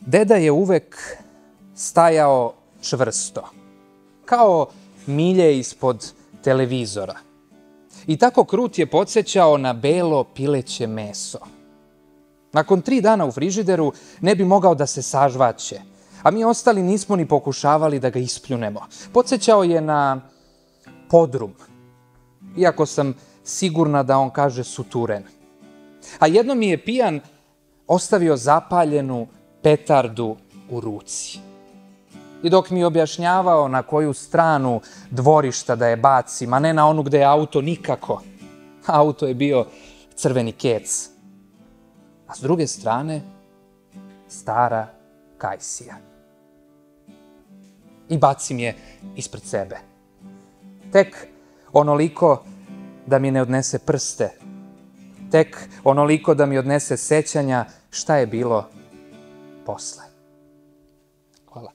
Deda je uvek stajao čvrsto, kao milje ispod televizora. I tako Krut je podsjećao na belo pileće meso. Nakon 3 dana u frižideru ne bi mogao da se sažvaće, a mi ostali nismo ni pokušavali da ga ispljunemo. Podsjećao je na podrum, iako sam sigurna da on kaže suturen. A jednom mi je pijan ostavio zapaljenu petardu u ruci. I dok mi je objašnjavao na koju stranu dvorišta da je bacim, a ne na onu gde je auto nikako. Auto je bio crveni kec. A s druge strane, stara kajsija. I bacim je ispred sebe. Tek onoliko da mi ne odnese prste. Tek onoliko da mi odnese sećanja šta je bilo posle. Hvala.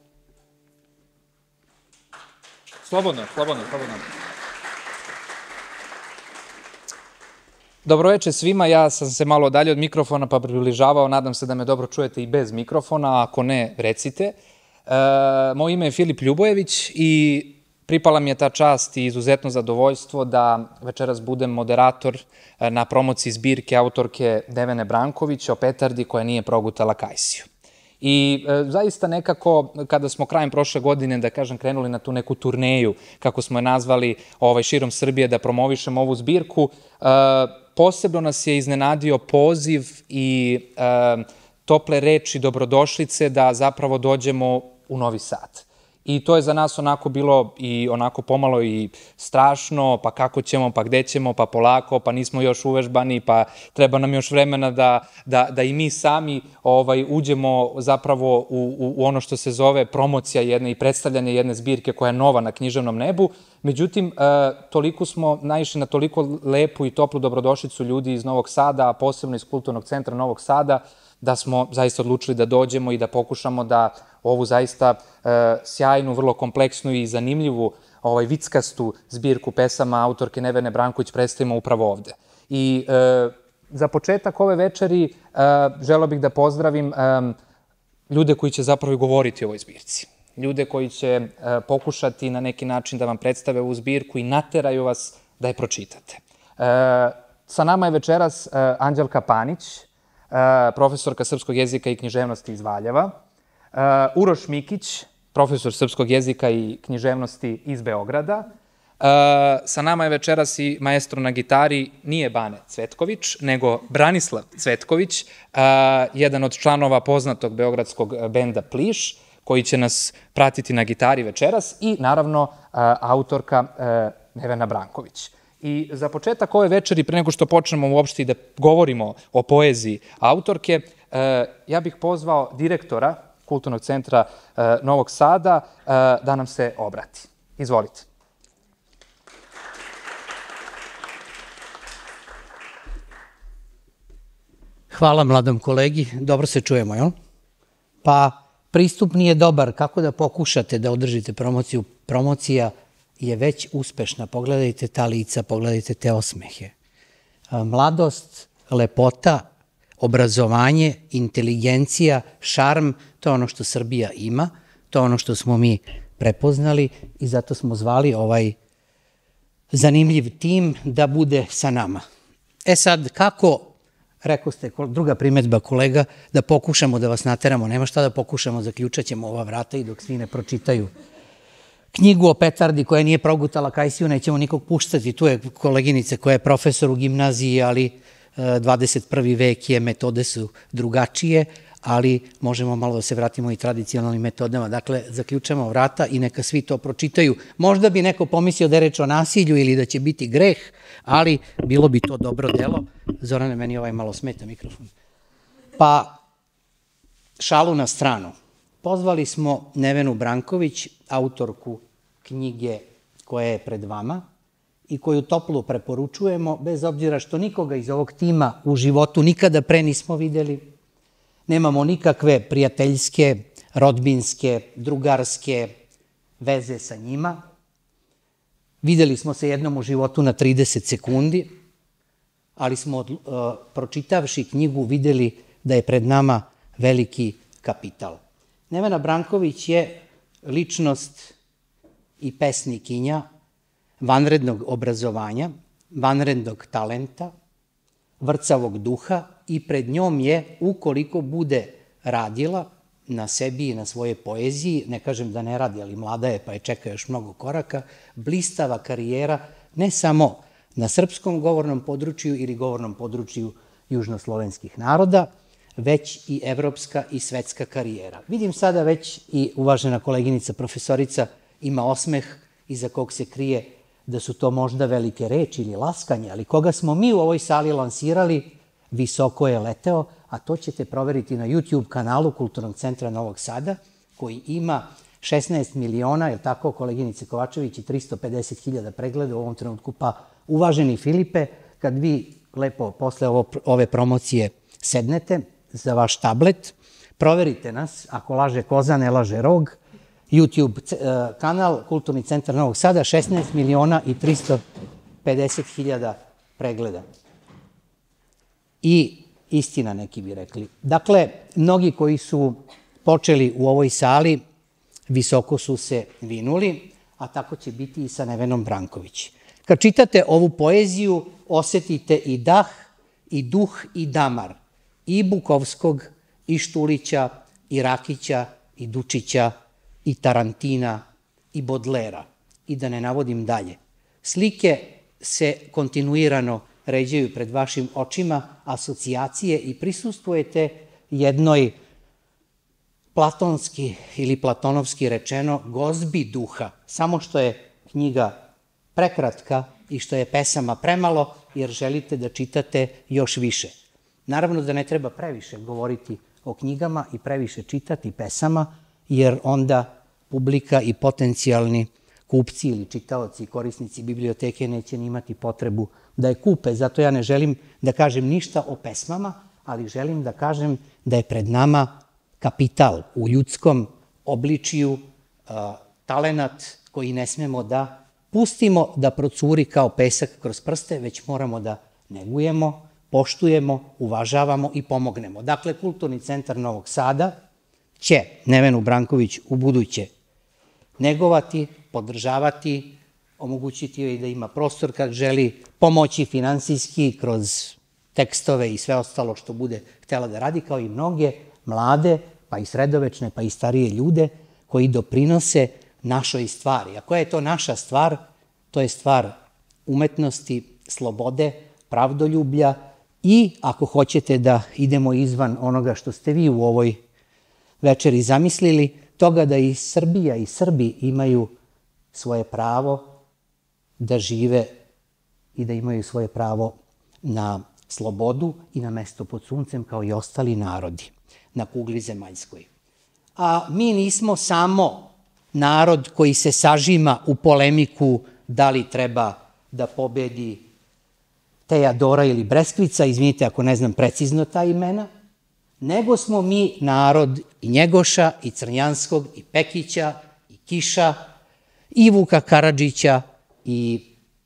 Slobodno. Dobroveče svima, ja sam se malo dalje od mikrofona pa približavao, nadam se da me dobro čujete i bez mikrofona, a ako ne, recite. Moje ime je Filip Ljubojević i pripala mi je ta čast i izuzetno zadovoljstvo da večeras budem moderator na promociji zbirke autorke Nevene Branković o petardi koja nije progutala kajsiju. I zaista nekako, kada smo krajem prošle godine, da kažem, krenuli na tu neku turneju, kako smo je nazvali, širom Srbije da promovišemo ovu zbirku, posebno nas je iznenadio poziv i tople reči dobrodošlice da zapravo dođemo u Novi Sad. I to je za nas onako bilo i onako pomalo i strašno, pa kako ćemo, pa gde ćemo, pa polako, pa nismo još uvežbani, pa treba nam još vremena da i mi sami uđemo zapravo u ono što se zove promocija jedne i predstavljanje jedne zbirke koja je nova na književnom nebu. Međutim, toliko smo naišli na toliko lepu i toplu dobrodošlicu ljudi iz Novog Sada, a posebno iz Kulturnog centra Novog Sada, da smo zaista odlučili da dođemo i da pokušamo da ovu zaista sjajnu, vrlo kompleksnu i zanimljivu vickastu zbirku pesama autorke Nevene Branković predstavimo upravo ovde. I za početak ove večeri želeo bih da pozdravim ljude koji će zapravo govoriti o ovoj zbirci. Ljude koji će pokušati na neki način da vam predstave ovu zbirku i nateraju vas da je pročitate. Sa nama je večeras Anđelka Panić, profesorka srpskog jezika i književnosti iz Valjeva, Uroš Mikić, profesor srpskog jezika i književnosti iz Beograda. Sa nama je večeras i maestro na gitari, nije Bane Cvetković, nego Branislav Cvetković, jedan od članova poznatog beogradskog benda Pliš, koji će nas pratiti na gitari večeras i naravno autorka Nevena Branković. I za početak ove večeri, pre nego što počnemo uopšte i da govorimo o poeziji autorke, ja bih pozvao direktora Kulturnog centra Novog Sada da nam se obrati. Izvolite. Hvala mladom kolegi, dobro se čujemo, jel? Pa pristup nije dobar, kako da pokušate da održite promociju? Promocija je već uspešna, pogledajte ta lica, pogledajte te osmehe. Mladost, lepota, obrazovanje, inteligencija, šarm, to je ono što Srbija ima, to je ono što smo mi prepoznali i zato smo zvali ovaj zanimljiv tim da bude sa nama. E sad, kako, rekao ste, druga primetba kolega, da pokušamo da vas nateramo, nema šta da pokušamo, zaključat ćemo ova vrata i dok svi ne pročitaju knjigu o petardi koja nije progutala kajsiju, nećemo nikog puštati. Tu je koleginica koja je profesor u gimnaziji, ali 21. vek je, metode su drugačije, ali možemo malo da se vratimo i tradicionalnim metodama. Dakle, zaključamo vrata i neka svi to pročitaju. Možda bi neko pomislio da je reč o nasilju ili da će biti greh, ali bilo bi to dobro delo. Zorane, meni malo smeta mikrofon. Pa, šalu na stranu. Pozvali smo Nevenu Branković, autorku knjige koja je pred vama i koju toplo preporučujemo, bez obzira što nikoga iz ovog tima u životu nikada pre nismo videli. Nemamo nikakve prijateljske, rodbinske, drugarske veze sa njima. Videli smo se jednom u životu na 30 sekundi, ali smo, pročitavši knjigu, videli da je pred nama veliki kapital. Nevena Branković je ličnost i pesnikinja vanrednog obrazovanja, vanrednog talenta, vrcavog duha i pred njom je, ukoliko bude radila na sebi i na svojoj poeziji, ne kažem da ne radi, ali mlada je pa je čeka još mnogo koraka, blistava karijera ne samo na srpskom govornom području ili govornom području južnoslovenskih naroda, već i evropska i svetska karijera. Vidim sada već i uvažena koleginica profesorica ima osmeh iza kog se krije da su to možda velike reči ili laskanje, ali koga smo mi u ovoj sali lansirali, visoko je leteo, a to ćete proveriti na YouTube kanalu Kulturnog centra Novog Sada, koji ima 16 miliona, je tako, koleginice Kovačević, i 350.000 pregleda u ovom trenutku. Pa, uvaženi Filipe, kad vi lepo posle ove promocije sednete za vaš tablet, proverite nas, ako laže koza, ne laže rog, YouTube kanal Kulturni centar Novog Sada, 16 miliona i 350.000 pregleda. I istina, neki bi rekli. Dakle, mnogi koji su počeli u ovoj sali visoko su se vinuli, a tako će biti i sa Nevenom Branković. Kad čitate ovu poeziju, osetite i dah, i duh, i damar, i Bukovskog, i Štulića, i Rakića, i Dučića, i Tarantina, i Bodlera, i da ne navodim dalje. Slike se kontinuirano ređaju pred vašim očima, asocijacije, i prisustvujete jednoj platonski ili platonovski rečeno gozbi duha, samo što je knjiga prekratka i što je pesama premalo, jer želite da čitate još više. Naravno da ne treba previše govoriti o knjigama i previše čitati pesama, jer onda publika i potencijalni kupci ili čitaoci i korisnici biblioteke neće ni imati potrebu da je kupe. Zato ja ne želim da kažem ništa o pesmama, ali želim da kažem da je pred nama kapital u ljudskom obličiju, talenat koji ne smemo da pustimo da procuri kao pesak kroz prste, već moramo da negujemo, poštujemo, uvažavamo i pomognemo. Dakle, Kulturni centar Novog Sada će Nevenu Branković u buduće negovati, podržavati, omogućiti joj da ima prostor kad želi pomoći finansijski kroz tekstove i sve ostalo što bude htela da radi, kao i mnoge mlade, pa i sredovečne, pa i starije ljude koji doprinose našoj stvari. A koja je to naša stvar? To je stvar umetnosti, slobode, pravdoljublja i, ako hoćete da idemo izvan onoga što ste vi u ovoj večeri zamislili, toga da i Srbija i Srbi imaju svoje pravo da žive i da imaju svoje pravo na slobodu i na mesto pod suncem kao i ostali narodi na kugli zemaljskoj. A mi nismo samo narod koji se sažima u polemiku da li treba da pobedi Teodora ili Breskvica, izvinite ako ne znam precizno ta imena, nego smo mi narod i Njegoša, i Crnjanskog, i Pekića, i Kiša, i Vuka Karadžića, i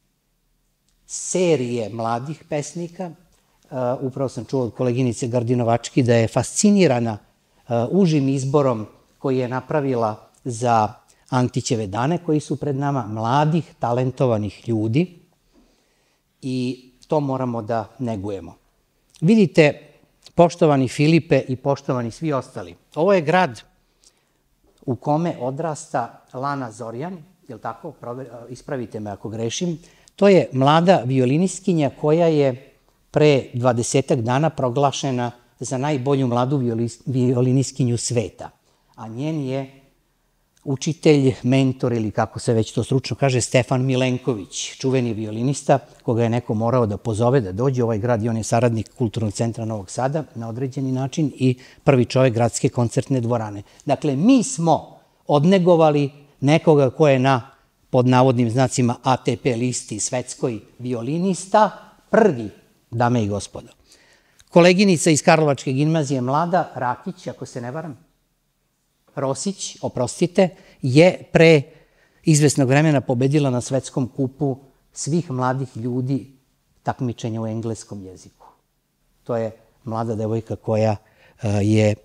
serije mladih pesnika. Upravo sam čuo od koleginice Gardinovački da je fascinirana užim izborom koji je napravila za Antićeve dane, koji su pred nama, mladih, talentovanih ljudi, i to moramo da negujemo. Vidite, poštovani Filipe i poštovani svi ostali, ovo je grad u kome odrasta Lana Zorjan, je li tako? Ispravite me ako grešim. To je mlada violinistkinja koja je pre 20 dana proglašena za najbolju mladu violinistkinju sveta. A njen je učitelj, mentor ili kako se već to stručno kaže, Stefan Milenković, čuveni violinista, koga je neko morao da pozove da dođe u ovaj grad i on je saradnik Kulturnog centra Novog Sada na određeni način i prvi čovjek gradske koncertne dvorane. Dakle, mi smo odnegovali nekoga ko je na, pod navodnim znacima, ATP listi svetskoj violinista, prvi, dame i gospodo. Koleginica iz Karlovačke gimnazije, mlada, Rakić, ako se ne varam, Rosić, oprostite, je pre izvesnog vremena pobedila na svetskom kupu svih mladih ljudi takmičenja u engleskom jeziku. To je mlada devojka koja je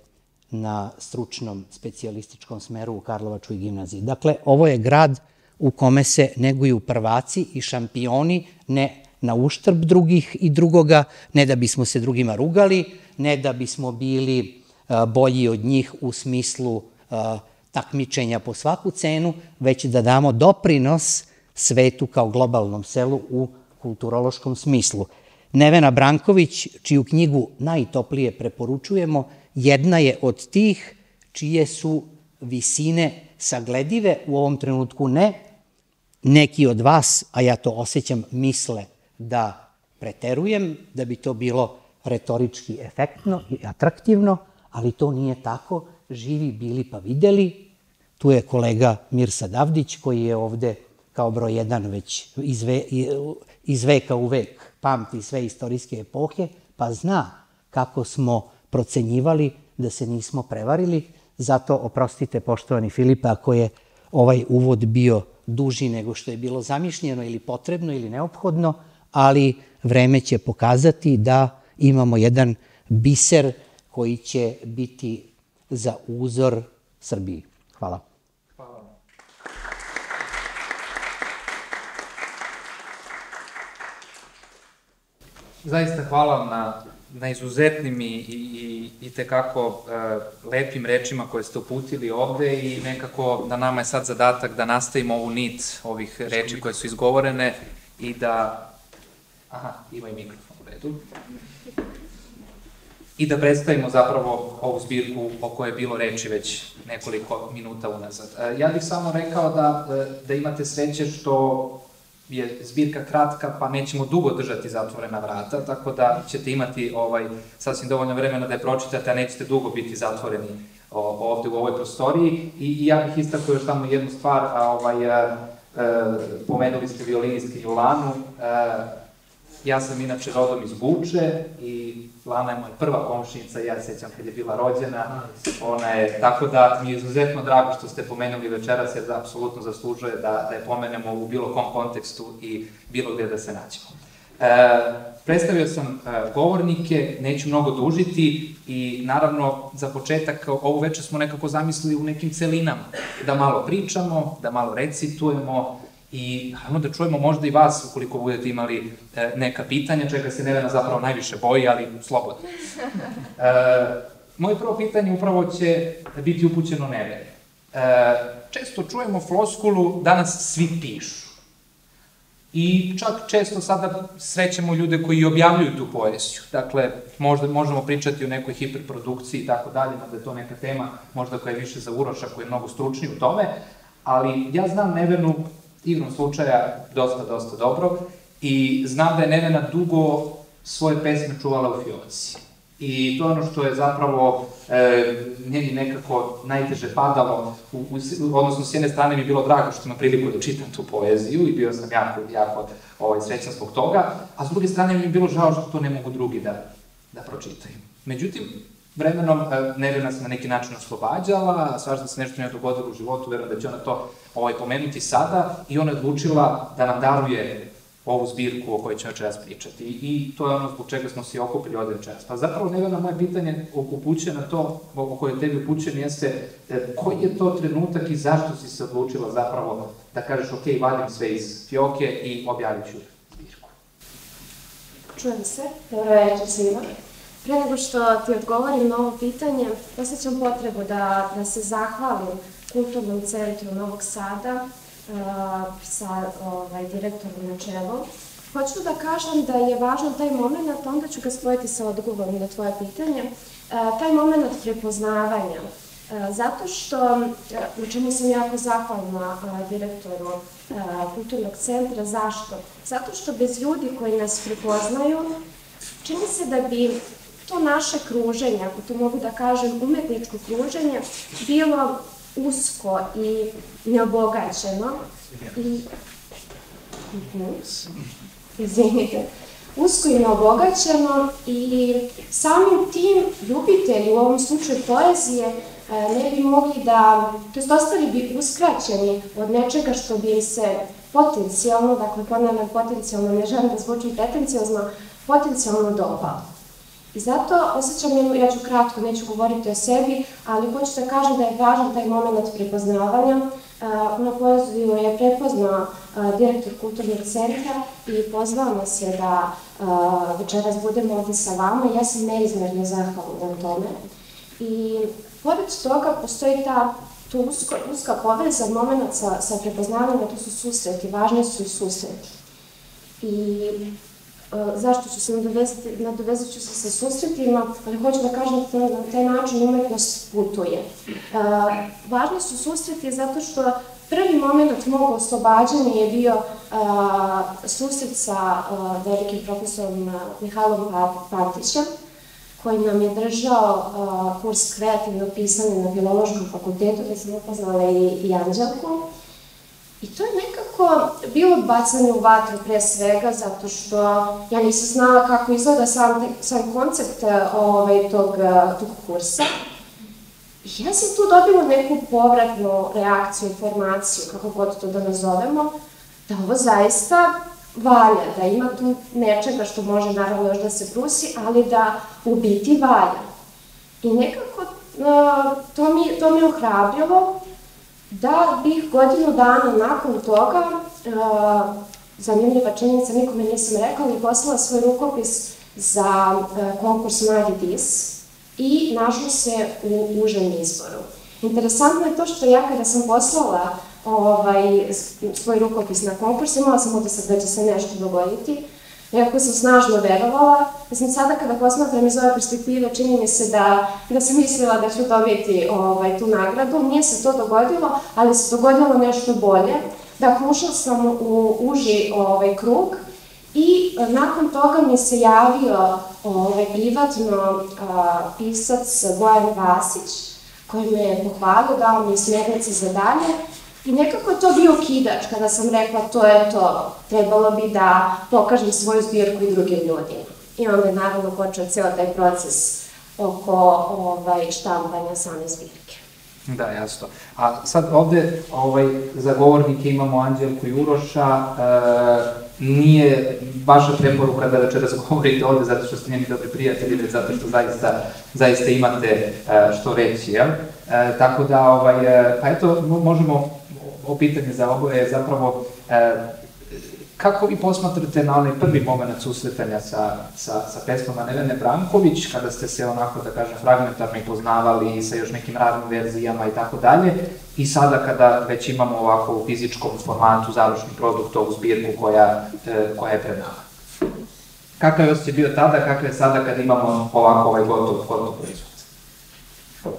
na stručnom specijalističkom smeru u Karlovačkoj gimnaziji. Dakle, ovo je grad u kome se neguju prvaci i šampioni, ne na uštrb drugih i drugoga, ne da bismo se drugima rugali, ne da bismo bili bolji od njih u smislu takmičenja po svaku cenu, već da damo doprinos svetu kao globalnom selu u kulturološkom smislu. Nevena Branković, čiju knjigu najtoplije preporučujemo, jedna je od tih čije su visine sagledive, u ovom trenutku ne. Neki od vas, a ja to osjećam, misle da preterujem, da bi to bilo retorički efektno i atraktivno, ali to nije tako. Živi bili pa videli. Tu je kolega Mirsad Avdić, koji je ovde kao broj 1 već iz veka u vek, pamti sve istorijske epohe, pa zna kako smo procenjivali da se nismo prevarili. Zato oprostite, poštovani Filipe, ako je ovaj uvod bio duži nego što je bilo zamišljeno ili potrebno ili neophodno, ali vreme će pokazati da imamo jedan biser koji će biti za uzor Srbiji. Hvala. Hvala. Zaista hvala vam na izuzetnim i tekako lepim rečima koje ste uputili ovde i nekako da nama je sad zadatak da nastavimo ovu nit ovih reči koje su izgovorene i da... Aha, ima i mikrofon u redu. I da predstavimo zapravo ovu zbirku o kojoj je bilo reči već nekoliko minuta unazad. Ja bih samo rekao da imate sreće što je zbirka kratka, pa nećemo dugo držati zatvorena vrata, tako da ćete imati sasvim dovoljno vremena da je pročitate, a nećete dugo biti zatvoreni ovde u ovoj prostoriji. I ja bih istakao još samo jednu stvar, pomenuli ste violinistke Julanu. Ja sam inače rodom iz Guče i Lana je moja prva komšinica, ja sećam kad je bila rođena, tako da mi je izuzetno drago što ste pomenuli večeras, jer da apsolutno zaslužuje da je pomenemo u bilo kom kontekstu i bilo gde da se nađemo. Predstavio sam govornike, neću mnogo dužiti i naravno za početak ovu večer smo nekako zamislili u nekim celinama, da malo pričamo, da malo recitujemo, i naravno da čujemo možda i vas ukoliko budete imali neka pitanja, čega se Nevena zapravo najviše boji, ali slobodno. Moje prvo pitanje upravo će biti upućeno Neveni. Često čujemo floskulu danas svi pišu. I čak često sada srećemo ljude koji objavljuju tu poeziju. Dakle, možda možemo pričati o nekoj hiperprodukciji i tako dalje, da je to neka tema možda koja je više za Uroša, koji je mnogo stručniji u tome, ali ja znam Nevenu igrom slučaja dosta dobro i znam da je Nevena dugo svoje pesme čuvala u fioci. I to je ono što je zapravo njeni nekako najteže padalo, odnosno s jedne strane mi je bilo drago što imam priliku da čitam tu poeziju i bio sam jako srećan zbog toga, a s druge strane mi je bilo žao što to ne mogu drugi da pročitaju. Međutim, vremenom Nevena se na neki način oslobađala, svašta se nešto nije dogodilo u životu, verujem da će ona to pomenuti sada i ona je odlučila da nam daruje ovu zbirku o kojoj ćemo večeras pričati. I to je ono zbog čega smo se okupili ovde večeras. Pa zapravo, Nevena, moje pitanje upućuje na to, o koje tebi upućujem, jeste koji je to trenutak i zašto si se odlučila zapravo da kažeš ok, vadim sve iz fioke i objavit ću zbirku? Čujem se, dobro večer svima. Pre nego što ti odgovorim na ovo pitanje, osjećam potrebu da se zahvalim Kulturnom centru Novog Sada sa direktorom na čelu. Hoću da kažem da je važan taj moment, onda ću ga spojiti sa odgovorom na tvoje pitanje, taj moment prepoznavanja. Zato što, u čemu sam jako zahvalna direktoru Kulturnog centra, zašto? Zato što bez ljudi koji nas prepoznaju, čini se da bi to naše kruženje, ako to mogu da kažem, umetničko kruženje, bilo usko i neobogaćeno. Izvinite. Usko i neobogaćeno i samim tim ljubitelji, u ovom slučaju poezije, ne bi mogli da, to jest ostali bi uskraćeni od nečega što bi im se potencijalno, dakle ponavljam potencijalno, ne želim da zvučim pretenciozno, potencijalno dopalo. I zato osjećam, ja ću kratko, neću govoriti o sebi, ali hoću da kažem da je važan taj moment prepoznavanja. Na poeziju je prepoznao direktor kulturnog centra i pozvao nas je da večeras budemo ovdje sa vama. Ja sam neizmjerno zahvalna na tome. I pored toga postoji tu uska poveza, moment sa prepoznavanjem, to su susreti, važni su i susreti. I zašto ću se nadovezat ću se sa susretima, ali hoću da kažem da na taj način umetnost putuje. Važni su susreti zato što prvi moment mog oslobađanja je bio susret sa velikim profesorom Mihajlom Pantićem, koji nam je držao kurs kreativnog pisanja na Filološkom fakultetu, gde sam upoznala i Anđelku. I to je nekako bilo bacanje u vatru pre svega, zato što ja nisam znala kako izgleda sam koncept tog kursa. I ja sam tu dobila neku povratnu reakciju, informaciju, kako god to da nazovemo, da ovo zaista valja, da ima tu nečega što može naravno još da se brusi, ali da u biti valja. I nekako to mi je ohrabrilo da bih godinu dana nakon toga, zanimljiva činjenica, nikome nisam rekla, ali poslala svoj rukopis za konkurs Mladi Dis i našla se u užem izboru. Interesantno je to što ja kada sam poslala svoj rukopis na konkurs, imala sam utisak da će se nešto dogoditi, iako sam snažno verovala. Mislim, sada kada posmatram iz ove perspektive, čini mi se da sam mislila da ću dobiti tu nagradu. Nije se to dogodilo, ali se dogodilo nešto bolje. Dakle, ušla sam u uži krug i nakon toga mi se javio privatno pisac Bojan Vasić, koji me je pohvalio, dao mi smernice za dalje. I nekako je to bio kidač kada sam rekla to je to, trebalo bi da pokažem svoju zbirku i drugim ljudima. I onda je naravno počeo ceo taj proces oko štampanja same zbirke. Da, jasno. A sad ovde za govornike imamo Anđelku i Uroša. Nije vaša preporuka da večeras govorite ovde zato što ste njeni dobri prijatelji, već zato što zaista imate što reći, jel? Tako da, pa eto, možemo, ovo pitanje za oboje je zapravo kako vi posmatrate na onaj prvi moment susretanja sa pesmama Nevene Branković, kada ste se onako, da kažem, fragmentarno poznavali sa još nekim raznim verzijama i tako dalje, i sada kada već imamo ovako u fizičkom formatu završni produkt, ovu zbirku koja je pred nama. Kakav je osjećaj bio tada, kakav je sada kada imamo ovako gotov proizvod?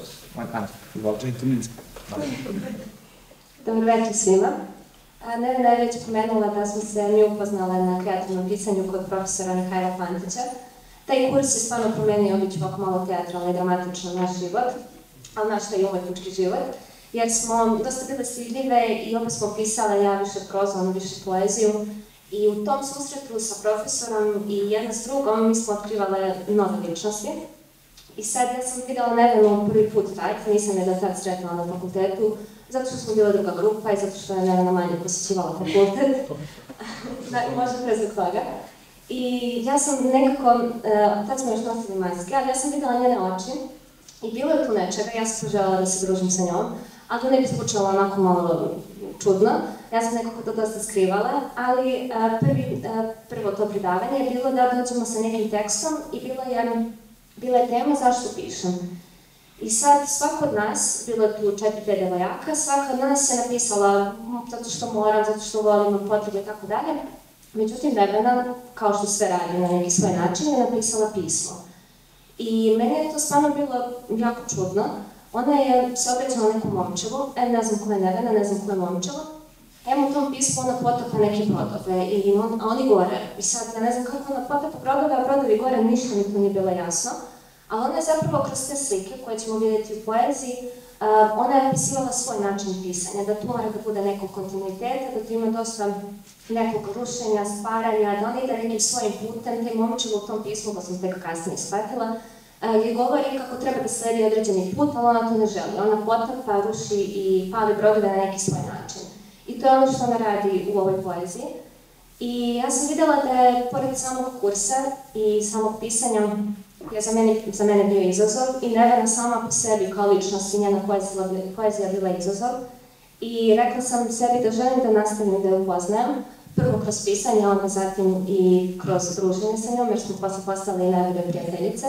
Dobar večer svima. Nevena je već pomenula da smo se mi upoznale na kreativnom pisanju kod profesora Mihajla Pantića. Taj kurs je stvarno promenio, bit ću ovako malo teatralno i dramatično naš život, ali naš taj umetnički život, jer smo dosta bile stidljive i opet smo pisale, ja više prozu, on više poeziju. I u tom susretu sa profesorom i jedna s drugom mi smo otkrivale nove ličnosti. I sad ja sam videla Nevenu prvi put tad, nisam je da tad sretnala na fakultetu, zato što smo bila druga grupa i zato što je Nevena manje posjećivala fakultet. Da, možda pre zbog toga. I ja sam nekako, tad smo još nosili maske, ali ja sam videla njene oči i bilo je tu nečega, ja sam poželjela da se družim sa njom, a to ne bi zvučalo onako malo čudno, ja sam nekako to dosta skrivala, ali prvo to predavanje je bilo da dođemo sa nekim tekstom i bila je tema zašto pišem. I sad svako od nas, bilo je tu 4-5 devojaka, svaka od nas je napisala zato što moram, zato što volim, imam potrebe i tako dalje. Međutim, Nevena, kao što sve radi na neki svoj način, je napisala pismo. I meni je to stvarno bilo jako čudno. Ona je se obraćala nekom momčevu, ne znam ko je Nevena, ne znam ko je momčeva. U tom pismu ona potapa neke brodove, a oni gore. I sad, ja ne znam kako ona potapa brodove, a brodovi gore ništa mi to nije bilo jasno. Ali ona je zapravo kroz te slike, koje ćemo vidjeti u poeziji, ona je opisivala svoj način pisanja, da tu mora da bude nekog kontinuiteta, da tu ima dosta nekog rušenja, stvaranja, da ona ide nekim svojim putem. Taj momčev u tom pismu, ko sam tek kasnije shvatila, je govori kako treba da sledi određeni put, ali ona to ne želi. Ona potapa, ruši i pali brodove na neki svoj način. I to je ono što ona radi u ovoj poeziji. I ja sam videla da je, pored samog kursa i samog pisanja, je za mene bio izazov i Nevena sama po sebi kao ličnost i njena poezija bila izazov. I rekla sam sebi da želim da nastavim da je upoznajem, prvo kroz pisanje, onda zatim i kroz druženje sa njom, jer smo posle postali najbolje prijateljice.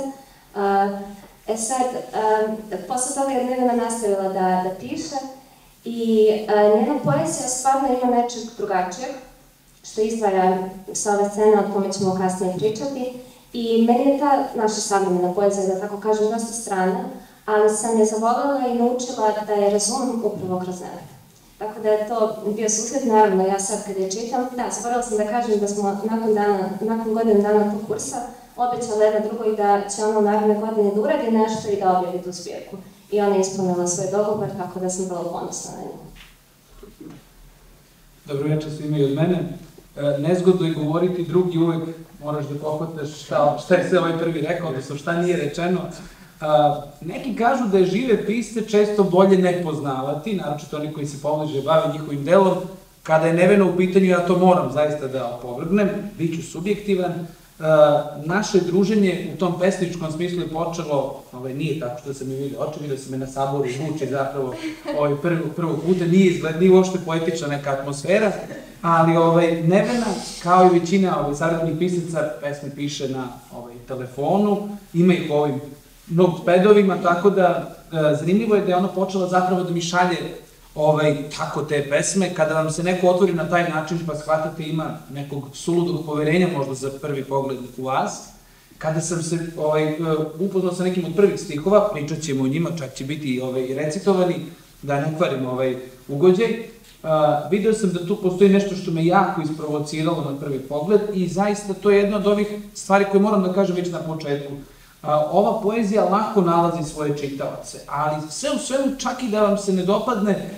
Posle toga je Nevena nastavila da piše i njena poezija stvarno ima nečeg drugačijeg, što izdvaja sa ove scene, o kome ćemo kasnije pričati. I meni je ta naša savremena poezija, da tako kažem, dosta strana, ali sam je zavoljela i naučila da je razumem upravo kroz Nevenu. Tako da je to bio susret, naravno, ja sad kad je čitam, zaboravila sam da kažem da smo nakon godinu dana tog kursa obećala jedna drugoj da će ona u naredne godine da uradi nešto i da objavi tu zbirku. I ona je ispunila svoj dogovor, tako da sam vrlo ponosna na nju. Dobro večer svima i od mene. Nezgodno je govoriti, drugi uvek moraš da pohvataš šta je sve ovaj prvi rekao, odnosno šta nije rečeno. Neki kažu da je žive pisce često bolje ne poznavati, naročito oni koji se pobliže bave njihovim delom. Kada je Nevena u pitanju, ja to moram zaista da opovrgnem, bit ću subjektivan. Naše druženje u tom pesničkom smislu je počelo, nije tako što sam je vidio oči, vidio sam je na saboru zvuči zapravo prvog puta, nije uopšte poetična neka atmosfera, ali Nevena, kao i većina savremenih pisaca, pesme piše na telefonu, ima ih u ovim notepadovima, tako da zanimljivo je da je ona počela zapravo da mi šalje tako te pesme. Kada vam se neko otvori na taj način pa shvatate ima nekog suludog poverenja možda za prvi pogled u vas. Kada sam se upoznao sa nekim od prvih stihova, pričat ćemo o njima, čak će biti i recitovani, da ne kvarim ugođaj. Video sam da tu postoji nešto što me jako isprovociralo na prvi pogled i zaista to je jedna od ovih stvari koje moram da kažem već na početku. Ova poezija lako nalazi svoje čitavace, ali sve u svemu, čak i da vam se ne dopadne,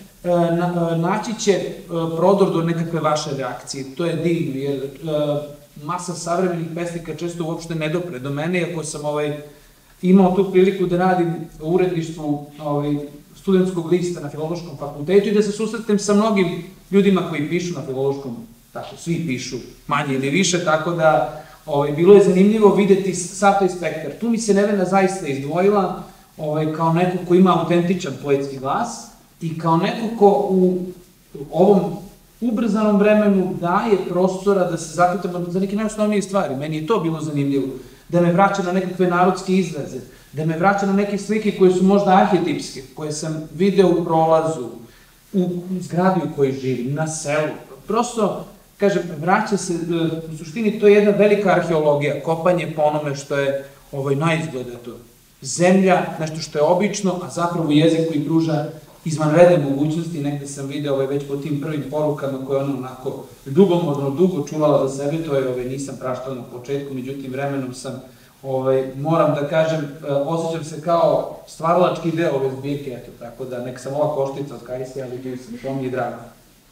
naći će prodor do nekakve vaše reakcije. To je divno, jer masa savremenih pesnika često uopšte ne dopre do mene, iako sam imao tu priliku da radim u uredništvu studentskog lista na Filološkom fakultetu i da se susretem sa mnogim ljudima koji pišu na Filološkom, tako, svi pišu manje ili više, tako da bilo je zanimljivo videti sav taj spektar. Tu mi se Nevena zaista izdvojila kao neko ko ima autentičan poetski glas i kao neko ko u ovom ubrzanom vremenu daje prostora da se zapitamo za neke najosnovnije stvari. Meni je to bilo zanimljivo. Da me vraća na nekakve narodske izraze, da me vraća na neke slike koje su možda arhetipske, koje sam video u prolazu, u zgradi u kojoj živim, na selu. Prosto, kažem, vraća se, u suštini to je jedna velika arheologija, kopanje po onome što je naizgled, zemlja, nešto što je obično, a zapravo jezik koji pruža izvanredne mogućnosti. Negde sam video već po tim prvim porukama koje ona onako dugo čuvala za sebe, to je nisam praštao na početku, međutim vremenom sam, moram da kažem, osjećam se kao stvaralački deo ove zbirke, eto, tako da nek sam ova koštica od Kajsi, ali bio sam, to mi je drago.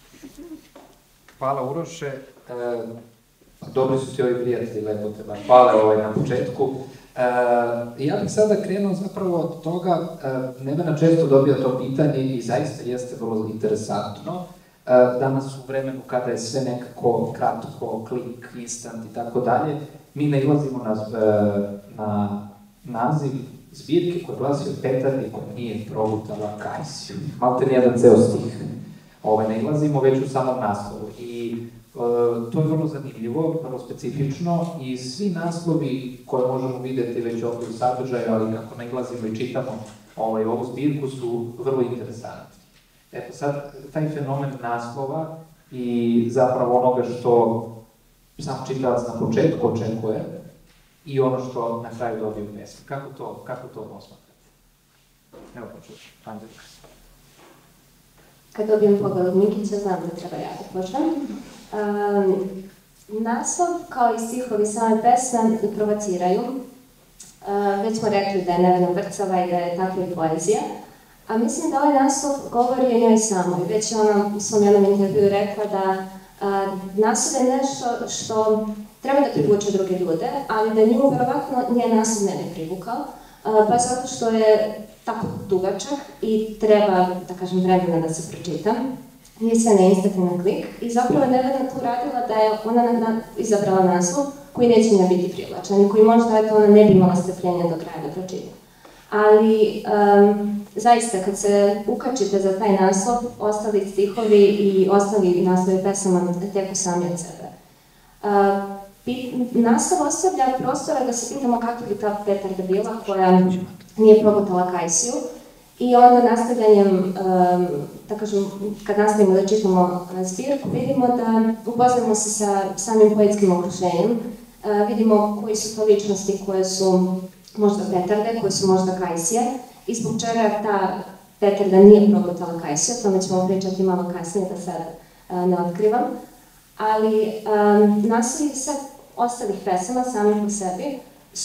Hvala Uroše. Dobri su ti ovi prijatelji, lepo te baš. Hvala na početku. Ja bih sada krenuo zapravo od toga, Nevena često dobija to pitanje i zaista jeste vrlo interesantno. Danas u vremenu kada je sve nekako kratko, klik, instant i tako dalje, mi nailazimo na naziv zbirke koja glasi od Petardi koja nije progutala Kajsiju. Malte nijedan ceo stih. Nailazimo već u samom naslovu i to je vrlo zanimljivo, vrlo specifično i svi naslovi koje možemo videti već ovdje u sadržaju, ali kako nailazimo i čitamo ovu zbirku su vrlo interesantni. Eto sad, taj fenomen naslova i zapravo onoga što sam čitalac na početku očekuje i ono što na kraju dobije u pesmi. Kako to posmatrate? Evo počuti, Anđelika. Kad dobijem pogled od Mikića, znam da treba ja da počnem. Naslov, kao i stihovi same pesme, provociraju. Već smo rekli da je Nevena vrcava i da je takva i poezija. A mislim da ovaj naslov govori o njoj samoj. Već je ona u svom jednom intervju rekla da naslov je nešto što treba da privuče druge ljude, ali da nju verovatno njen naslov ne bi privukao, baš zato što je tako dugačak i treba, da kažem, vremena da se pročitam. Nije sve na instant i na klik. I zapravo je Nevena tu radila da je ona izabrala naslov koji neće njoj biti privlačan i koji možda eto, ona ne bi imala strpljenja do kraja da pročita. Ali, zaista, kad se ukačite za taj naslov, ostali stihovi i ostali naslovi pesama teku sami od sebe. Naslov ostavlja prostora da se pitamo kakva bi ta petarda bila koja nije progutala Kajsiju. I onda nastavljanjem, da kažem, kad nastavimo da čitamo zbirku, vidimo da upoznamo se sa samim poetskim okruženjem, vidimo koji su to ličnosti koje su možda petarde, koje su možda Kajsije i zbog čega ta petarda nije progutala Kajsiju, o tome ćemo pričati malo kasnije da sad ne otkrivam. Ali naslovi sa ostalih pesama, sami po sebi,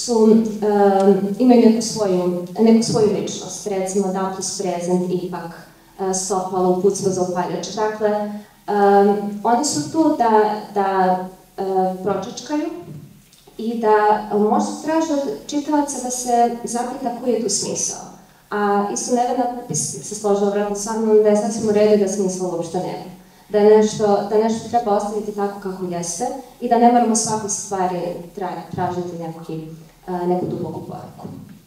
imaju neku svoju ličnost, recimo Doubtless Present, Ipak, Stopalo, Uputstvo za upaljač. Dakle, oni su tu da pročačkaju i da možda traže od čitalaca da se zapita koji je tu smisao. A isto Nevena bi se složila vratno sa mnom da je sasvim u redu da smisla uopšte nema. Da nešto treba ostaviti tako kako jeste i da ne moramo svakoj stvari tražiti neku duboku poruku.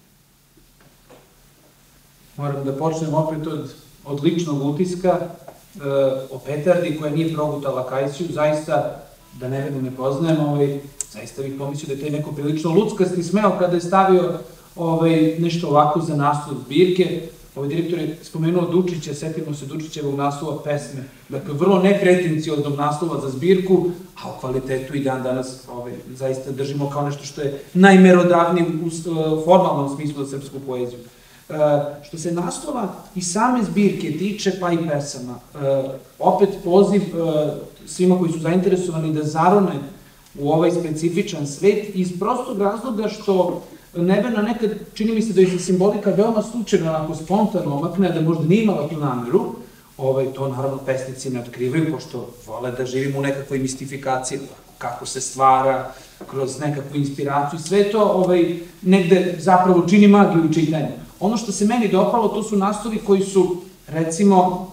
Moram da počnem opet od ličnog utiska o petardi koja nije progutala Kajsiju. Zaista, da Nevenu ne poznajem, zaista bih pomislio da je taj neko prilično luckast i smeo kada je stavio nešto ovako za naslov zbirke. Direktor je spomenuo Dučića, setimo se Dučićevog naslova pesme. Dakle, vrlo nepretencioznog naslova za zbirku, a o kvalitetu i dan danas zaista držimo kao nešto što je najmerodavnije u formalnom smislu za srpsku poeziju. Što se naslova i same zbirke tiče, pa i pesama, opet poziv svima koji su zainteresovani da zarone u ovaj specifičan svet iz prostog razloga što Nevena nekad, čini mi se da je simbolika veoma slučajno, onako spontano omakne, da možda nije imala tu nameru, to naravno pesnici ne otkrivaju, pošto vole da živimo u nekakvoj mistifikaciji, kako se stvara, kroz nekakvu inspiraciju, sve to negde zapravo čini magiju u čitanju. Ono što se meni dopalo, to su naslovi koji su, recimo,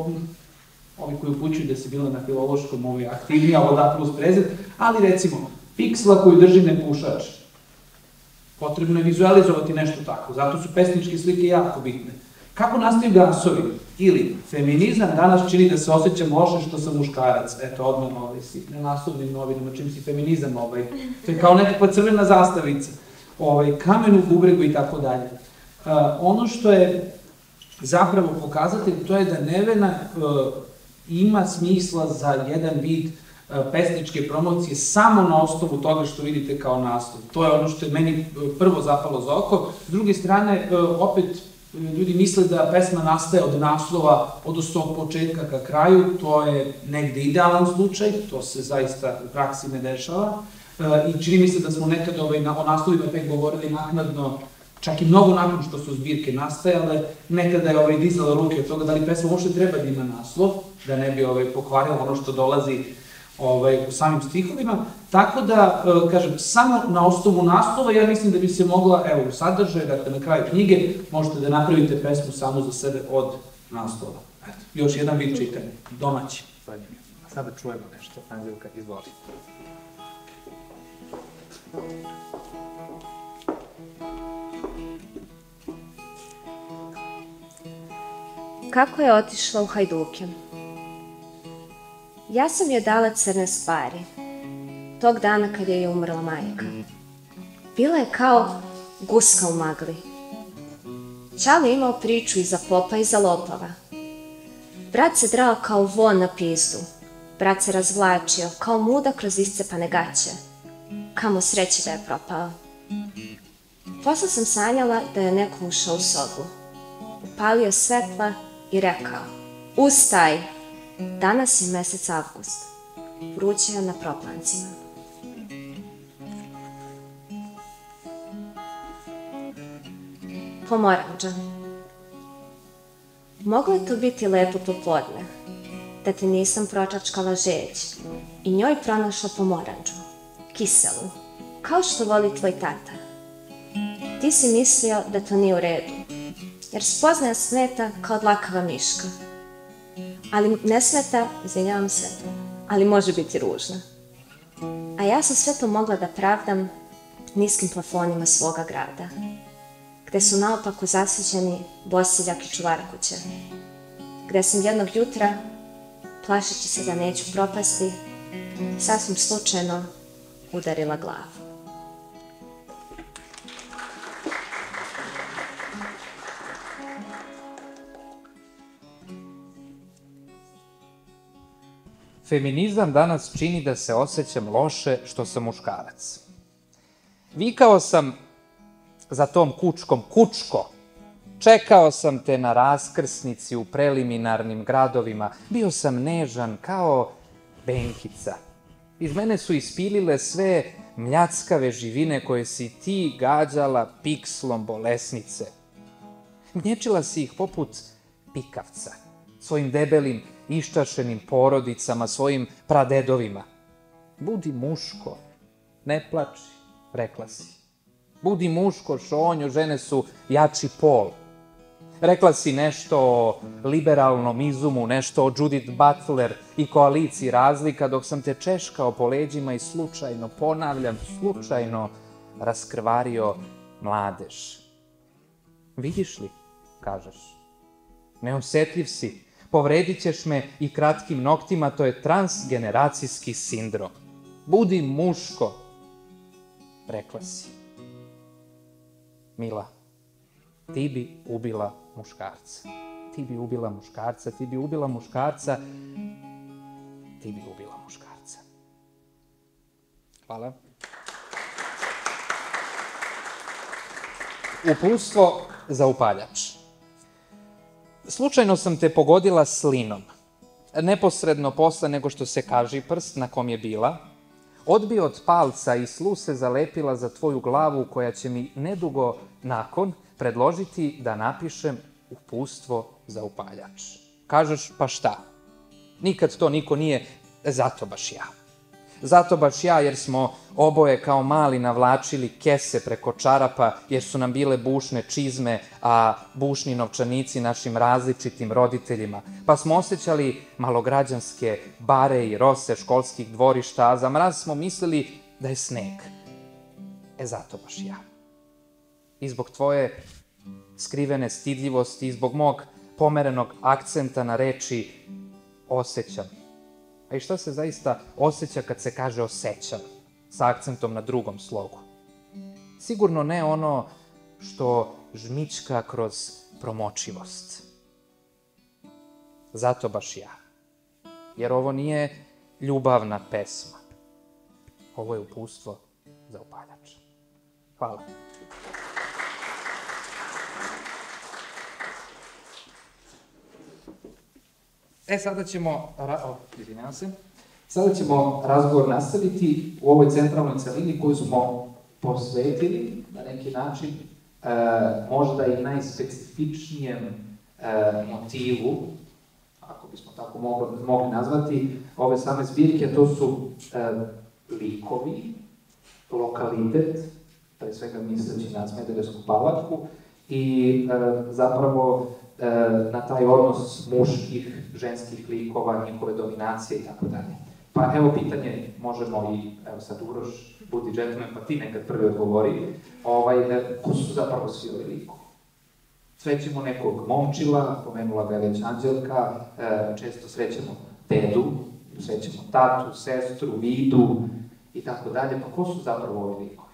ovi koji upućuju da se bila na filološkom aktivnija, voda plus prezent, ali recimo, piksla koju drži nepušač. Potrebno je vizualizovati nešto tako, zato su pesničke slike jako bitne. Kako nastaju glasovi? Ili, feminizam danas čini da se osjećam loše što sam muškarac. Eto, odmah na naslovnim novinama, čim si feminizam, to je kao nekakva crvena zastavica. Kamen u bubregu i tako dalje. Ono što je zapravo pokazatelj, to je da Nevena ima smisla za jedan vid pesničke promocije samo na osnovu toga što vidite kao naslov. To je ono što je meni prvo zapalo za oko. S druge strane, opet ljudi misle da pesma nastaje od naslova od svog početka ka kraju, to je negde idealan slučaj, to se zaista u praksi ne dešava i čini mi se da smo nekada o naslovima tek govorili naknadno, čak i mnogo nakon što su zbirke nastajale, nekada je dizala ruke od toga da li pesma uopšte treba da ima naslov, da ne bi pokvarila ono što dolazi u samim stihovima, tako da, kažem, samo na osnovu naslova, ja mislim da bi se mogla, evo, u sadržaju, dakle, na kraju knjige, možete da napravite pesmu samo za sebe od naslova. Eto, još jedan vid čitanja, domaći. Sada čujemo nešto, Anđelka, izvoli. Kako je otišla u Hajduke? Ja sam joj dala crne stvari, tog dana kad je umrla majka. Bila je kao guska u magli. Čale imao priču i za popa i za lopava. Brat se drao kao von na pizdu. Brat se razvlačio kao muda kroz iscepane gaće. Kamo sreće da je propao. Posle sam sanjala da je neko ušao u sobu. Upalio svetla i rekao: "Ustaj! Danas je mesec avgust." Vruće je na proplancima. Pomoranđa. Moglo je to biti lepo popodne, da te nisam pročačkala žeđ i njoj pronašla pomoranđu, kiselu, kao što voli tvoj tata. Ti si mislio da to nije u redu, jer spoznaja smeta kao dlakava miška. Ali ne smeta, izvinjavam se, ali može biti ružna. A ja sam sve to mogla da pravdam niskim plafonima svoga grada, gde su naopako zasvećeni bosiljak i čuvar kuće, gde sam jednog jutra, plašeći se da neću propasti, sasvim slučajno udarila glavu. Feminizam danas čini da se osjećam loše što sam muškarac. Vikao sam za tom kučkom, kučko. Čekao sam te na raskrsnici u preliminarnim gradovima. Bio sam nežan kao benkica. Iz mene su ispilile sve mljackave živine koje si ti gađala pikslom bolesnice. Gnječila si ih poput pikavca, svojim debelim, iščašenim porodicama, svojim pradedovima. Budi muško, ne plači, rekla si. Budi muško, šonju, žene su jači pol. Rekla si nešto o liberalnom izumu, nešto o Judith Butler i koaliciji razlika, dok sam te češkao po leđima i slučajno, ponavljam, slučajno raskrvario mladež. Vidiš li, kažeš, neosetljiv si, povredit ćeš me i kratkim noktima, to je transgeneracijski sindrom. Budi muško, rekla si. Mila, ti bi ubila muškarca. Ti bi ubila muškarca, ti bi ubila muškarca, ti bi ubila muškarca. Hvala. Uputstvo za upaljač. Slučajno sam te pogodila slinom. Neposredno posle nego što se kaži prst na kom je bila, odbio od palca i slu se zalepila za tvoju glavu koja će mi nedugo nakon predložiti da napišem uputstvo za upaljač. Kažeš, pa šta? Nikad to niko nije, zato baš ja. Zato baš ja, jer smo oboje kao mali navlačili kese preko čarapa, jer su nam bile bušne čizme, a bušni novčanici našim različitim roditeljima. Pa smo osjećali malograđanske bare i rose školskih dvorišta, a za mraz smo mislili da je sneg. Zato baš ja. I zbog tvoje skrivene stidljivosti, i zbog mog pomerenog akcenta na reči osjećam. A i šta se zaista osjeća kad se kaže osjećam, sa akcentom na drugom slogu? Sigurno ne ono što žmička kroz promočivost. Zato baš ja. Jer ovo nije ljubavna pesma. Ovo je uputstvo za upaljač. Hvala. Sada ćemo razgovor nastaviti u ovoj centralnoj celini koju smo posvetili na neki način možda i najspecifičnijem motivu, ako bismo tako mogli nazvati, ove same zbirke, to su likovi, lokalitet, pre svega misleći na Smederevsku Palanku, i zapravo na taj odnos muških, ženskih likova, njihove dominacije i tako dalje. Pa evo pitanje, možemo i, evo sad Uroš, budi džentlmen, pa ti nekad prvi odgovori, ko su zapravo svi ovi likovi? Srećemo nekog momčila, pomenula ga je već Anđelka, često srećemo dedu, srećemo tatu, sestru, vidu i tako dalje, pa ko su zapravo ovi likovi?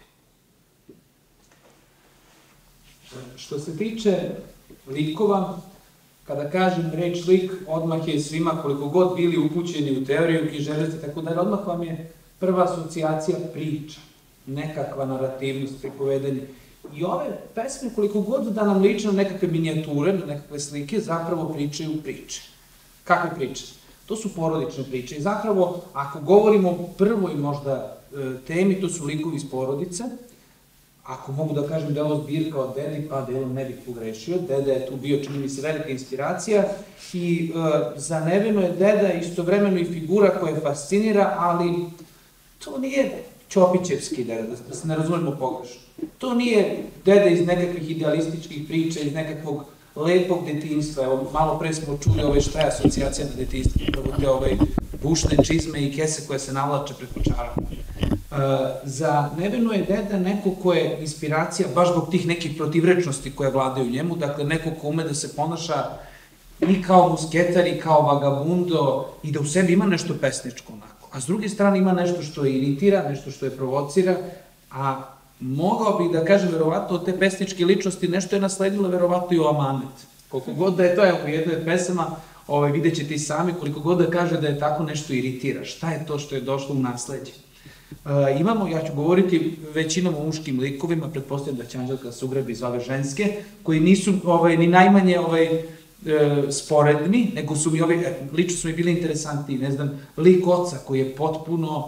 Što se tiče likova, kada kažem reč lik, odmah je svima, koliko god bili upućeni u teoriju, književnosti, tako da odmah vam je prva asocijacija priča, nekakva narativnost, pripovedanje. I ove pesme, koliko god da nam liče na nekakve minijature, na nekakve slike, zapravo pričaju priče. Kakve priče? To su porodične priče. I zapravo, ako govorimo o prvoj možda temi, to su likovi iz porodice. Ako mogu da kažem da je ovo zbirka od dedi, pa delom ne bih pogrešio. Deda je tu bio, čini mi se, velika inspiracija i za Nevenu je deda istovremeno i figura koja fascinira, ali to nije Ćopićevski deda, da se ne razumemo pogrešno. To nije deda iz nekakvih idealističkih priča, iz nekakvog lepog detinjstva. Evo, malo pre smo čuli šta je asocijacija na detinjstvo, bušne čizme i kese koje se navlače preko čarapa. Za Nevenu je deda neko ko je inspiracija baš zbog tih nekih protivrečnosti koje vladaju njemu, dakle neko ko ume da se ponaša i kao musketar i kao vagabundo i da u sebi ima nešto pesničko onako, a s druge strane ima nešto što je iritira, nešto što je provocira, a mogao bih da kažem verovatno od te pesničke ličnosti nešto je nasledilo verovatno i o amanet. Koliko god da je to, evo u jednoj od pesama, vidjet ćete i sami, koliko god da kaže da je tako nešto iritira, šta je to što je došlo u nasledđe. Imamo, ja ću govoriti većinom o muškim likovima, pretpostavljam da će Anđelka se ugrebi iz ove ženske, koji nisu ni najmanje sporedni, nego su mi lično su mi bili interesantni, ne znam, lik oca koji je potpuno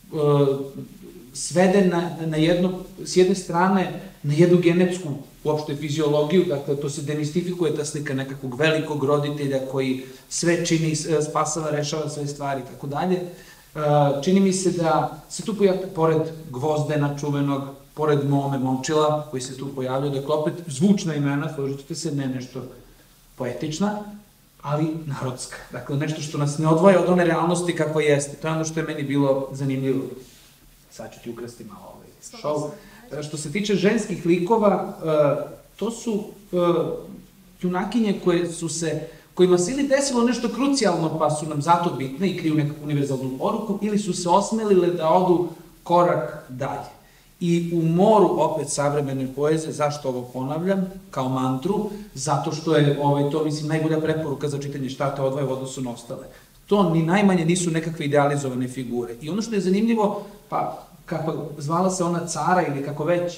sveden na jedno, s jedne strane, na jednu genetsku uopšte fiziologiju, dakle to se demistifikuje ta slika nekakvog velikog roditelja koji sve čini, spasava, rešava sve stvari i tako dalje. Čini mi se da se tu pojavlja, pored Gvozdena čuvenog, pored Mome Momčila, koji se tu pojavljaju, dakle opet zvučna imena, složit ćete se, ne nešto poetična, ali narodska. Dakle, nešto što nas ne odvaja od one realnosti kakva jeste. To je ono što je meni bilo zanimljivo. Sad ću ti ukrasti malo šou. Što se tiče ženskih likova, to su junakinje kojima se ili desilo nešto krucijalno, pa su nam zato bitne i kriju nekakvu univerzalnu poruku, ili su se osmelile da odu korak dalje. I u moru opet savremene poezije, zašto ovo ponavljam, kao mantru, zato što je to, mislim, najbolja preporuka za čitanje šta te odvaja u odnosu na ostale. To ni najmanje nisu nekakve idealizovane figure. I ono što je zanimljivo, pa kako zvala se ona Cara ili kako već,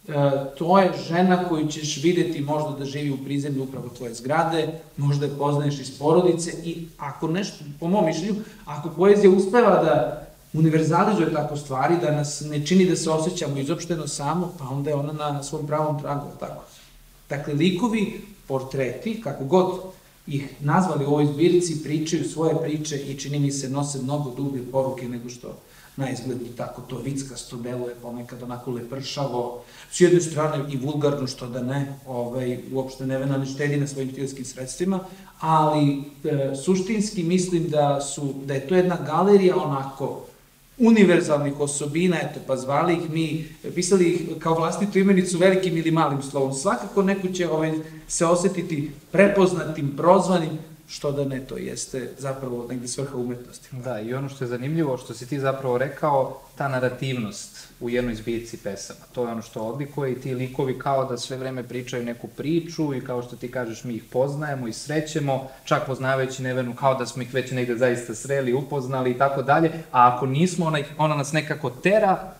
to je žena koju ćeš videti možda da živi u prizemlju upravo tvoje zgrade, možda je poznaješ iz porodice i ako nešto, po mom mišljenju, ako poezija uspeva da univerzalizuje tako stvari, da nas ne čini da se osjećamo izopšteno samo, pa onda je ona na svom pravom tragu, tako. Dakle, likovi, portreti, kako god ih nazvali u ovoj zbirci, pričaju svoje priče i čini mi se nose mnogo dublje poruke nego što na izgledu tako to vickasto deluje, ponekad onako lepršavo, s jedne strane i vulgarno, što da ne, uopšte Nevena ne štedi na svojim stilskim sredstvima, ali suštinski mislim da je to jedna galerija onako univerzalnih osobina, eto, pa zvali ih mi, pisali ih kao vlastitu imenicu velikim ili malim slovom. Svakako neko će se osetiti prepoznatim, prozvanim, što da ne, to jeste zapravo negde svrha umetnosti. Da, i ono što je zanimljivo, što si ti zapravo rekao, ta narativnost u jednoj zbirci pesama, to je ono što odlikuje i ti likovi kao da sve vreme pričaju neku priču i kao što ti kažeš, mi ih poznajemo i srećemo, čak poznavajući Nevenu kao da smo ih već negde zaista sreli, upoznali i tako dalje, a ako nismo, ona nas nekako tera,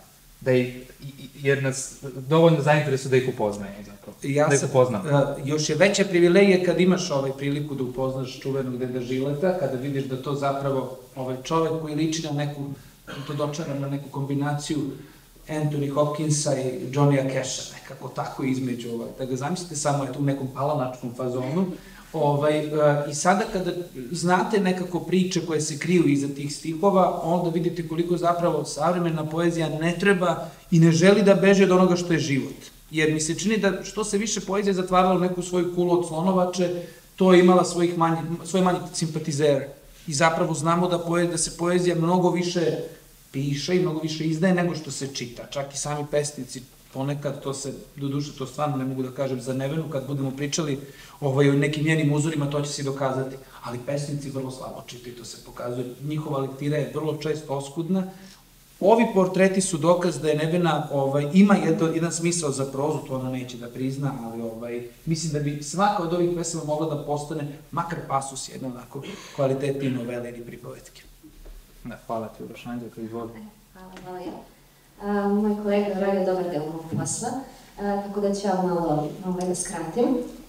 jer nas dovoljno zainteresuje da ih upoznajemo zapravo, da ih upoznamo. Još je veća privilegija kad imaš priliku da upoznaš čuvenog deda Žileta, kada vidiš da to zapravo čovek koji liči na neku, to dočaram na neku kombinaciju Anthony Hopkinsa i Johnnya Casha, nekako tako između, da ga zamislite samo u nekom palanačkom fazonu. I sada kada znate nekako priče koje se kriju iza tih stihova, onda vidite koliko zapravo savremena poezija ne treba i ne želi da beže od onoga što je život. Jer mi se čini da što se više poezija zatvarala u neku svoju kulu od slonovače, to je imala svoje manje simpatizere. I zapravo znamo da se poezija mnogo više piše i mnogo više izdaje nego što se čita. Čak i sami pesnici ponekad, to se, doduše, to stvarno ne mogu da kažem za Nevenu, kad budemo pričali o nekim njenim uzorima, to će se dokazati. Ali pesnici vrlo slabo čitaju, to se pokazuje. Njihova lektira je vrlo često oskudna. Ovi portreti su dokaz da je Nevena ima jedan smisao za prozu, to ona neće da prizna, ali mislim da bi svaka od ovih pesama mogla da postane makar pasus jedne onako kvalitetnije novele ili pripovetke. Hvala ti, Uroš, Anđelka, izvoli. Hvala ja. Moj kolega radio dobar deo mog posla, tako da ću ja malo da skratim.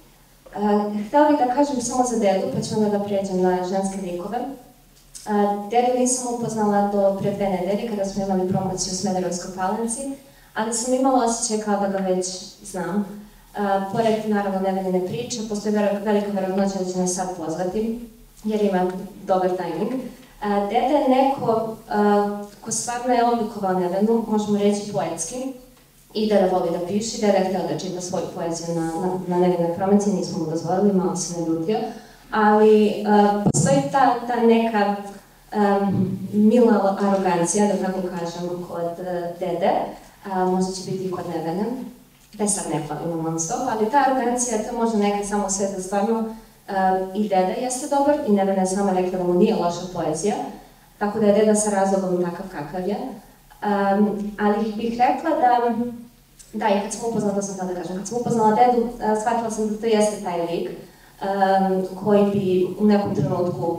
Htela bih da kažem samo za dedu, pa ću onda da pređem na ženske likove. Dedu nisam upoznala do pre 2 nedelje, kada smo imali promociju u Smederevskoj Palanci, ali sam imala osjećaj kao da ga već znam. Pored, naravno, Nevenine priče, postoji velika verovatnoća da će nas sad pozvati, jer ima dobar tajming. Deda je neko ko stvarno je oblikovao Nevenu, možemo reći poetski, i deda voli da piše, deda je htio da čita svoju poeziju na Nevinoj promociji, nismo mu dozvolili, malo se ne ljutio, ali postoji ta neka mila arogancija, da tako kažem, kod dede, možda će biti i kod Nevene, da sad ne hvalimo non stop, ali ta arogancija, to može nekad samo sve da stvarno i deda jeste dobar, i Nevena je sama rekla da mu nije loša poezija, tako da je deda sa razlogom takav kakav je. Ali bih rekla da i kad sam upoznala, to sam tada kažem, kad sam upoznala dedu, shvatila sam da to jeste taj lik koji bi u nekom trenutku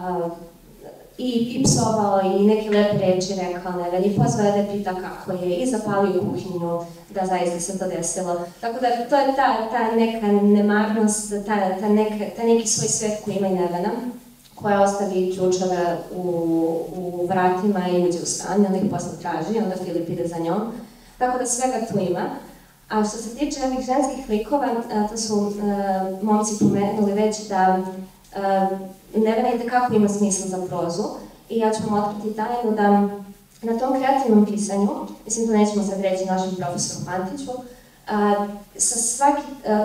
i psovao i neke lepe reči rekao Neveni, i pozvao je da pita kako je, i zapalio kuhinju, da zaista se to desilo. Tako da to je ta neka nemarnost, ta neki svoj svet koji ima i Nevena, koja ostavi ključeve u vratima i uđe u stan, onda ih posle traži, onda Filip ide za njom. Tako da svega tu ima. A što se tiče ovih ženskih likova, to su momci pomenuli već da Nevena itekako ima smisla za prozu, i ja ću vam otkriti tajnu da na tom kreativnom pisanju, mislim to nećemo sad reći našem profesoru Pantiću, sa svaki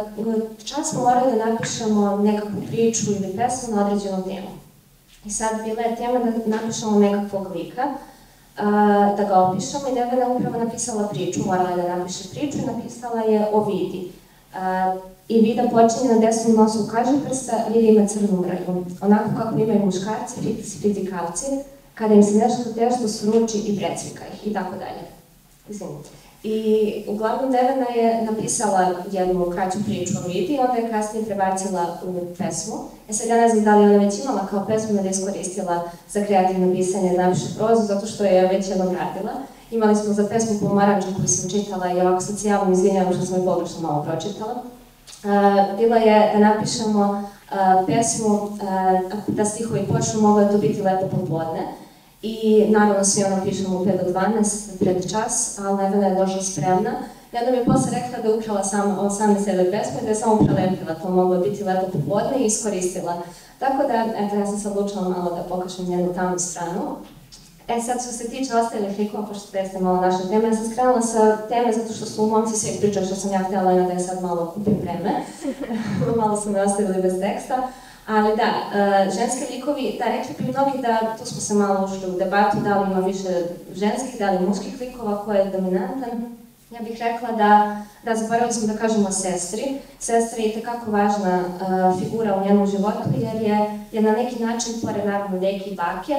čas smo morali da napišemo nekakvu priču ili pesmu na određenu temu. I sad bila je tema da napišemo nekakvog lika, da ga opišemo, i Nevena je upravo napisala priču, morala je da napiše priču i napisala je o Vidi. I Vida počinje na desnom nosu kažiprsta, Vida ima crnu mrlju, onako kako imaju muškarci, frizikavci, kada im se nešto teško sruči i precvika ih, i tako dalje. I uglavnom Nevena je napisala jednu kraću priču o Vidi i onda je kasnije prebacila u pesmu. Sad ja ne znam da li ona već imala kao pesmu da je iskoristila za kreativno pisanje da napiše prozu, zato što je već jednom radila. Imali smo za pesmu Pomoranđa koju sam čitala i ovako sad se javno izvinjavam što sam je pogrešno malo pročitala. Bilo je da napišemo pesmu, da stihovi počnu, moglo je to biti lepo popodne. I naravno svi ono pišemo u 5 do 12 pred čas, ali Nevena je došla spremna. I onda mi je posle rekla da je ukrala same sebe pesmu i da je samo prelepila, to moglo biti lepo popodne, i iskoristila. Tako da, eto, ja sam se odlučila malo da pokažem njenu tamnu stranu. Sad što se tiče ostalih likova, pošto jeste malo naša tema, ja sam skrenula sa teme zato što su momci svi pričali što sam ja htjela i onda je sad malo kupim vreme. Malo su me ostavili bez teksta. Ali da, ženski likovi, da, rekli bi mnogi da, tu smo se malo ušli u debatu, da li ima više ženskih, da li muških likova, ko je dominantan. Ja bih rekla da zaboravili smo da kažemo o sestri. Sestra je itekako važna figura u njenom životu, jer je na neki način, pored naravno deke i bake,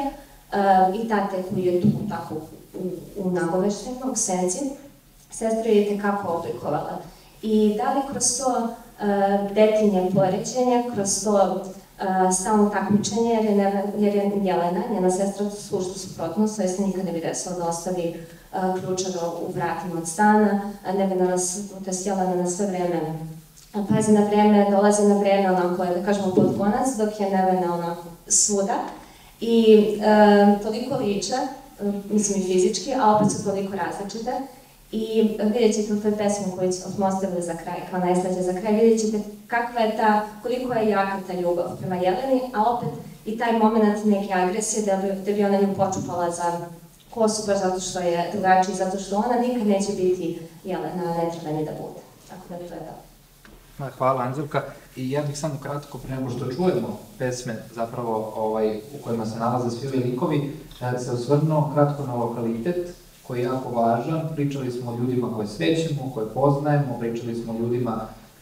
i tate koji je tu tako u nagoveštenju, u senci, sestra je itekako oblikovala. I da li kroz to detinje poređenje, kroz to stalno takmičenje, jer je Jelena, njena sestra, sušta suprotnost, to se nikad ne bi desilo da ostavi ključeve u vratima od stana, Nevena nas, to je Jelena na sve vreme pazi na vreme, dolazi na vreme, onako, da kažemo, pod konac, dok je Nevena onako svuda. I toliko liče, mislim i fizički, a opet su toliko različite. I vidjet ćete u toj pesmi koju smo ostavili za kraj, kao najslađe za kraj, vidjet ćete kakva je koliko je jaka ta ljubav prema Jeleni, a opet i taj moment neke agresije da bi ona nju počupala za kosu, baš zato što je drugačiji, zato što ona nikad neće biti Jelena, ne treba ni da bude. Tako da bi to je da. Hvala, Anđelka. I ja bih samo kratko, pre nego što čujemo pesme zapravo u kojima se nalaze svi ovi likovi, se osvrnuo kratko na lokalitet koji je jako važan. Pričali smo o ljudima koje srećemo, koje poznajemo, pričali smo o ljudima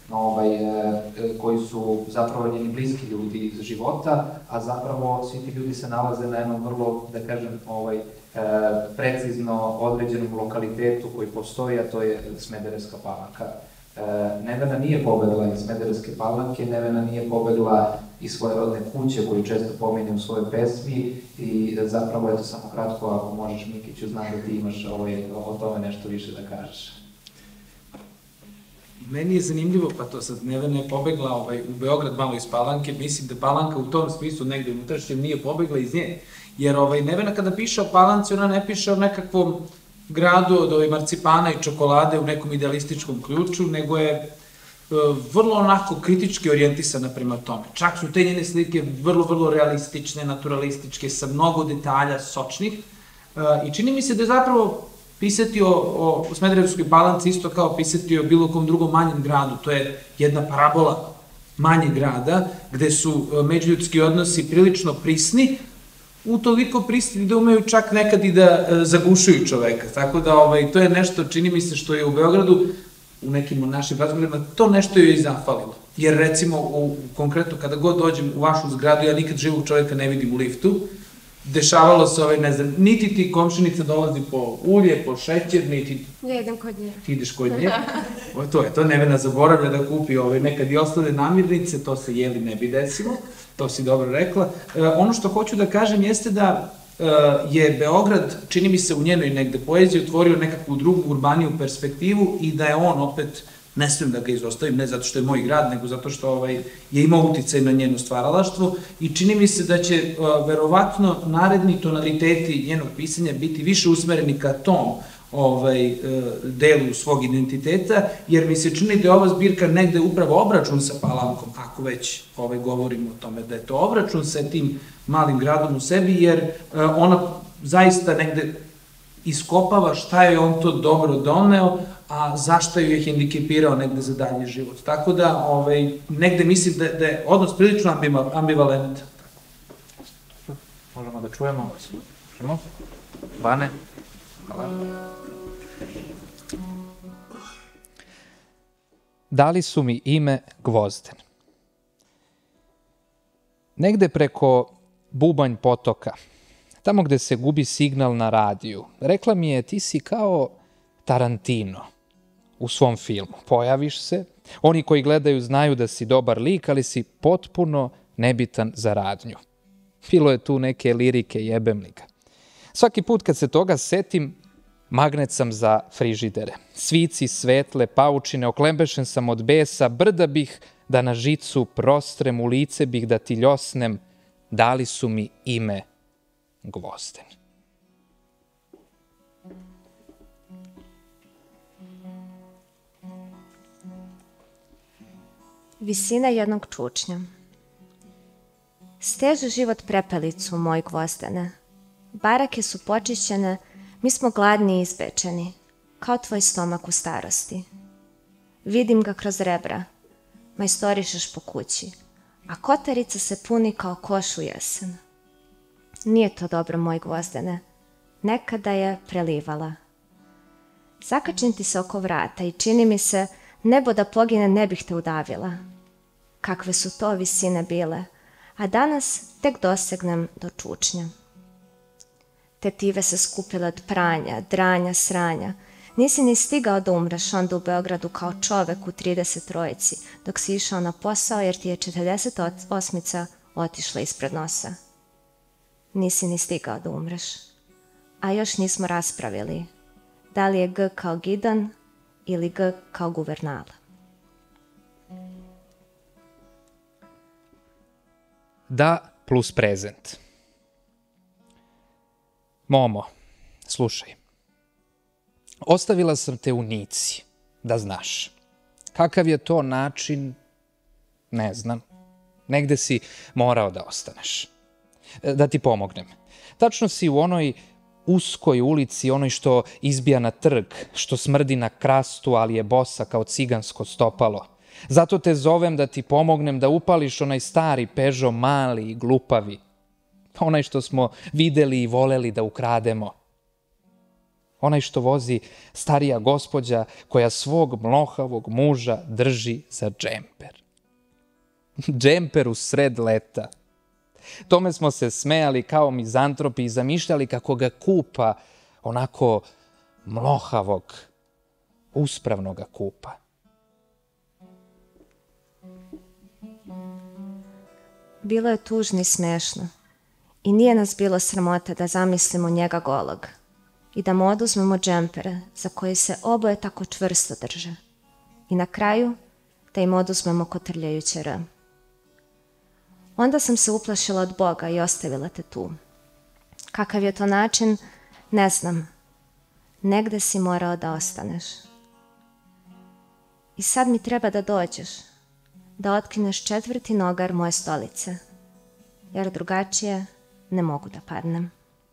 koji su zapravo njeni bliski ljudi iz života, a zapravo svi ti ljudi se nalaze na jednom vrlo, da kažem, precizno određenom lokalitetu koji postoji, a to je Smederevska Palanka. Nevena nije pobegla iz Smederevske Palanke, Nevena nije pobegla iz svoje rodne kuće koju često pominje u svojoj pesmi i zapravo, eto, samo kratko, ako možeš, Mikiću, znam da ti imaš o tome nešto više da kažeš. Meni je zanimljivo, pa to sad, Nevena je pobegla u Beograd malo iz Palanke, mislim da Palanka u tom smislu negde unutrašnjem nije pobegla iz nje, jer Nevena kada piše o Palanci, ona ne piše o nekakvom gradu od marcipana i čokolade u nekom idealističkom ključu, nego je vrlo onako kritički orijentisana prema tome. Čak su te njene slike vrlo, vrlo realistične, naturalističke, sa mnogo detalja, sočnih. I čini mi se da je zapravo pisati o Smederevskoj Palanci isto kao pisati o bilo kom drugom manjem gradu. To je jedna parabola manjeg grada, gde su međuljudski odnosi prilično prisni, utoliko pristojni da umeju čak nekad i da zagušuju čoveka. Tako da to je nešto, čini mi se, što je u Beogradu, u nekim našim razgovorima, to nešto joj je zafalilo. Jer recimo, konkretno, kada god dođem u vašu zgradu, ja nikad živog čoveka ne vidim u liftu, dešavalo se, ne znam, niti ti komšinica dolazi po ulje, po šećer, niti... Ja idem kod nje. Ti ideš kod nje. To Nevena zaboravlja da kupi nekad i ostale namirnice, to se jeli ne bi desilo, to si dobro rekla. Ono što hoću da kažem jeste da je Beograd, čini mi se u njenoj negde poeziji, otvorio nekakvu drugu urbaniju perspektivu i da je on opet, ne smijem da ga izostavim, ne zato što je moj grad, nego zato što je imao uticaj na njeno stvaralaštvo i čini mi se da će verovatno naredni tonaliteti njenog pisanja biti više usmereni ka tom delu svog identiteta, jer mi se čini da je ova zbirka negde upravo obračun sa Palankom, ako već govorimo o tome da je to obračun sa tim malim gradom u sebi, jer ona zaista negde iskopava šta je on to dobro doneo, a zašto ju je hendikepirao negde za dalji život. Tako da, negde mislim da je odnos prilično ambivalentan. Možemo da čujemo? Možemo? Bane? Hvala. Dali su mi ime Gvozden. Negde preko Bubanj potoka, tamo gde se gubi signal na radiju, rekla mi je, ti si kao Tarantino u svom filmu. Pojaviš se, oni koji gledaju znaju da si dobar lik, ali si potpuno nebitan za radnju. Bilo je tu neke lirike, jebem li ga. Svaki put kad se toga setim, magnet sam za frižidere. Svici, svetle, paučine, oklembešen sam od besa, brda bih da na žicu prostrem, u lice bih da ti ljosnem, dali su mi ime Gvozden. Visina jednog čučnja. Steže život prepelicu, moj Gvozdene. Barake su počišćene, mi smo gladni i izbečeni, kao tvoj stomak u starosti. Vidim ga kroz rebra, majstorišeš po kući, a kotarica se puni kao koš u jesen. Nije to dobro, moj Gvozdene, nekada je prelivala. Zakačim ti se oko vrata i čini mi se, nebo da pogine ne bih te udavila. Kakve su to visine bile, a danas tek dosegnem do čučnja. Tetive se skupile od pranja, dranja, sranja. Nisi ni stigao da umreš onda u Beogradu kao čovek u 33-ici, dok si išao na posao jer ti je 48-ica otišla ispred nosa. Nisi ni stigao da umreš. A još nismo raspravili da li je G kao Gidan ili G kao Guvernala. Da plus prezent. Momo, slušaj. Ostavila sam te u Nici, da znaš. Kakav je to način, ne znam. Negde si morao da ostaneš. Da ti pomognem. Tačno si u onoj uskoj ulici, onoj što izbija na trg, što smrdi na krastu, ali je bosa kao cigansko stopalo. Zato te zovem da ti pomognem da upališ onaj stari Peugeot mali i glupavi. Onaj što smo videli i voleli da ukrademo. Onaj što vozi starija gospođa koja svog mlohavog muža drži za džemper. Džemper u sred leta. Tome smo se smejali kao mizantropi i zamišljali kako ga kupa onako mlohavog, uspravnog kupa. Bilo je tužno i smešno i nije nas bilo sramota da zamislimo njega golog i da mu oduzmemo džempere za koje se oboje tako čvrsto drže i na kraju da im oduzmemo kotrljajuće R. Onda sam se uplašila od Boga i ostavila te tu. Kakav je to način, ne znam. Negde si morao da ostaneš. I sad mi treba da dođeš, da otkineš 4. nogar moje stolice, jer drugačije ne mogu da padnem.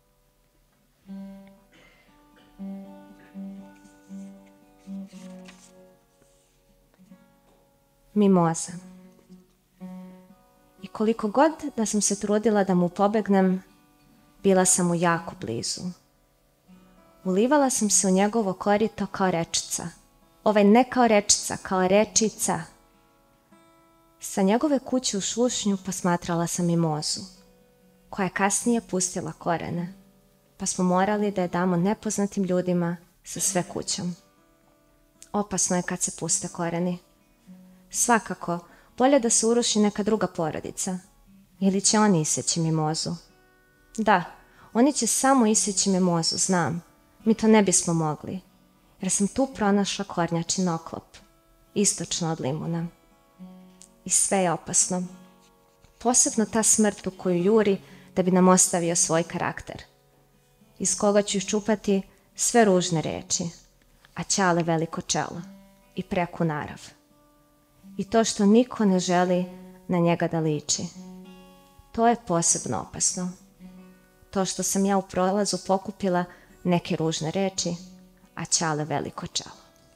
Mimoza. I koliko god da sam se trudila da mu pobegnem, Bila sam mu jako blizu. Ulivala sam se u njegovo korito kao rečica. Ne kao rečica, kao rečica. Sa njegove kuće u Šušnju posmatrala sam mimozu, koja je kasnije pustila korene, pa smo morali da je damo nepoznatim ljudima sa sve kućom. Opasno je kad se puste koreni. Svakako, bolje da se uruši neka druga porodica. Ili će oni iseći mimozu. Da, oni će samo iseći mimozu, znam. Mi to ne bismo mogli, jer sam tu pronašla kornjačin oklop, istočno od limuna. I sve je opasno. Posebno ta smrt u koju juri da bi nam ostavio svoj karakter, iz koga ću iščupati sve ružne reči, a ćale veliko čelo i preku narav. I to što niko ne želi na njega da liči. To je posebno opasno. To što sam ja u prolazu pokupila neke ružne reči, a ćale veliko čelo.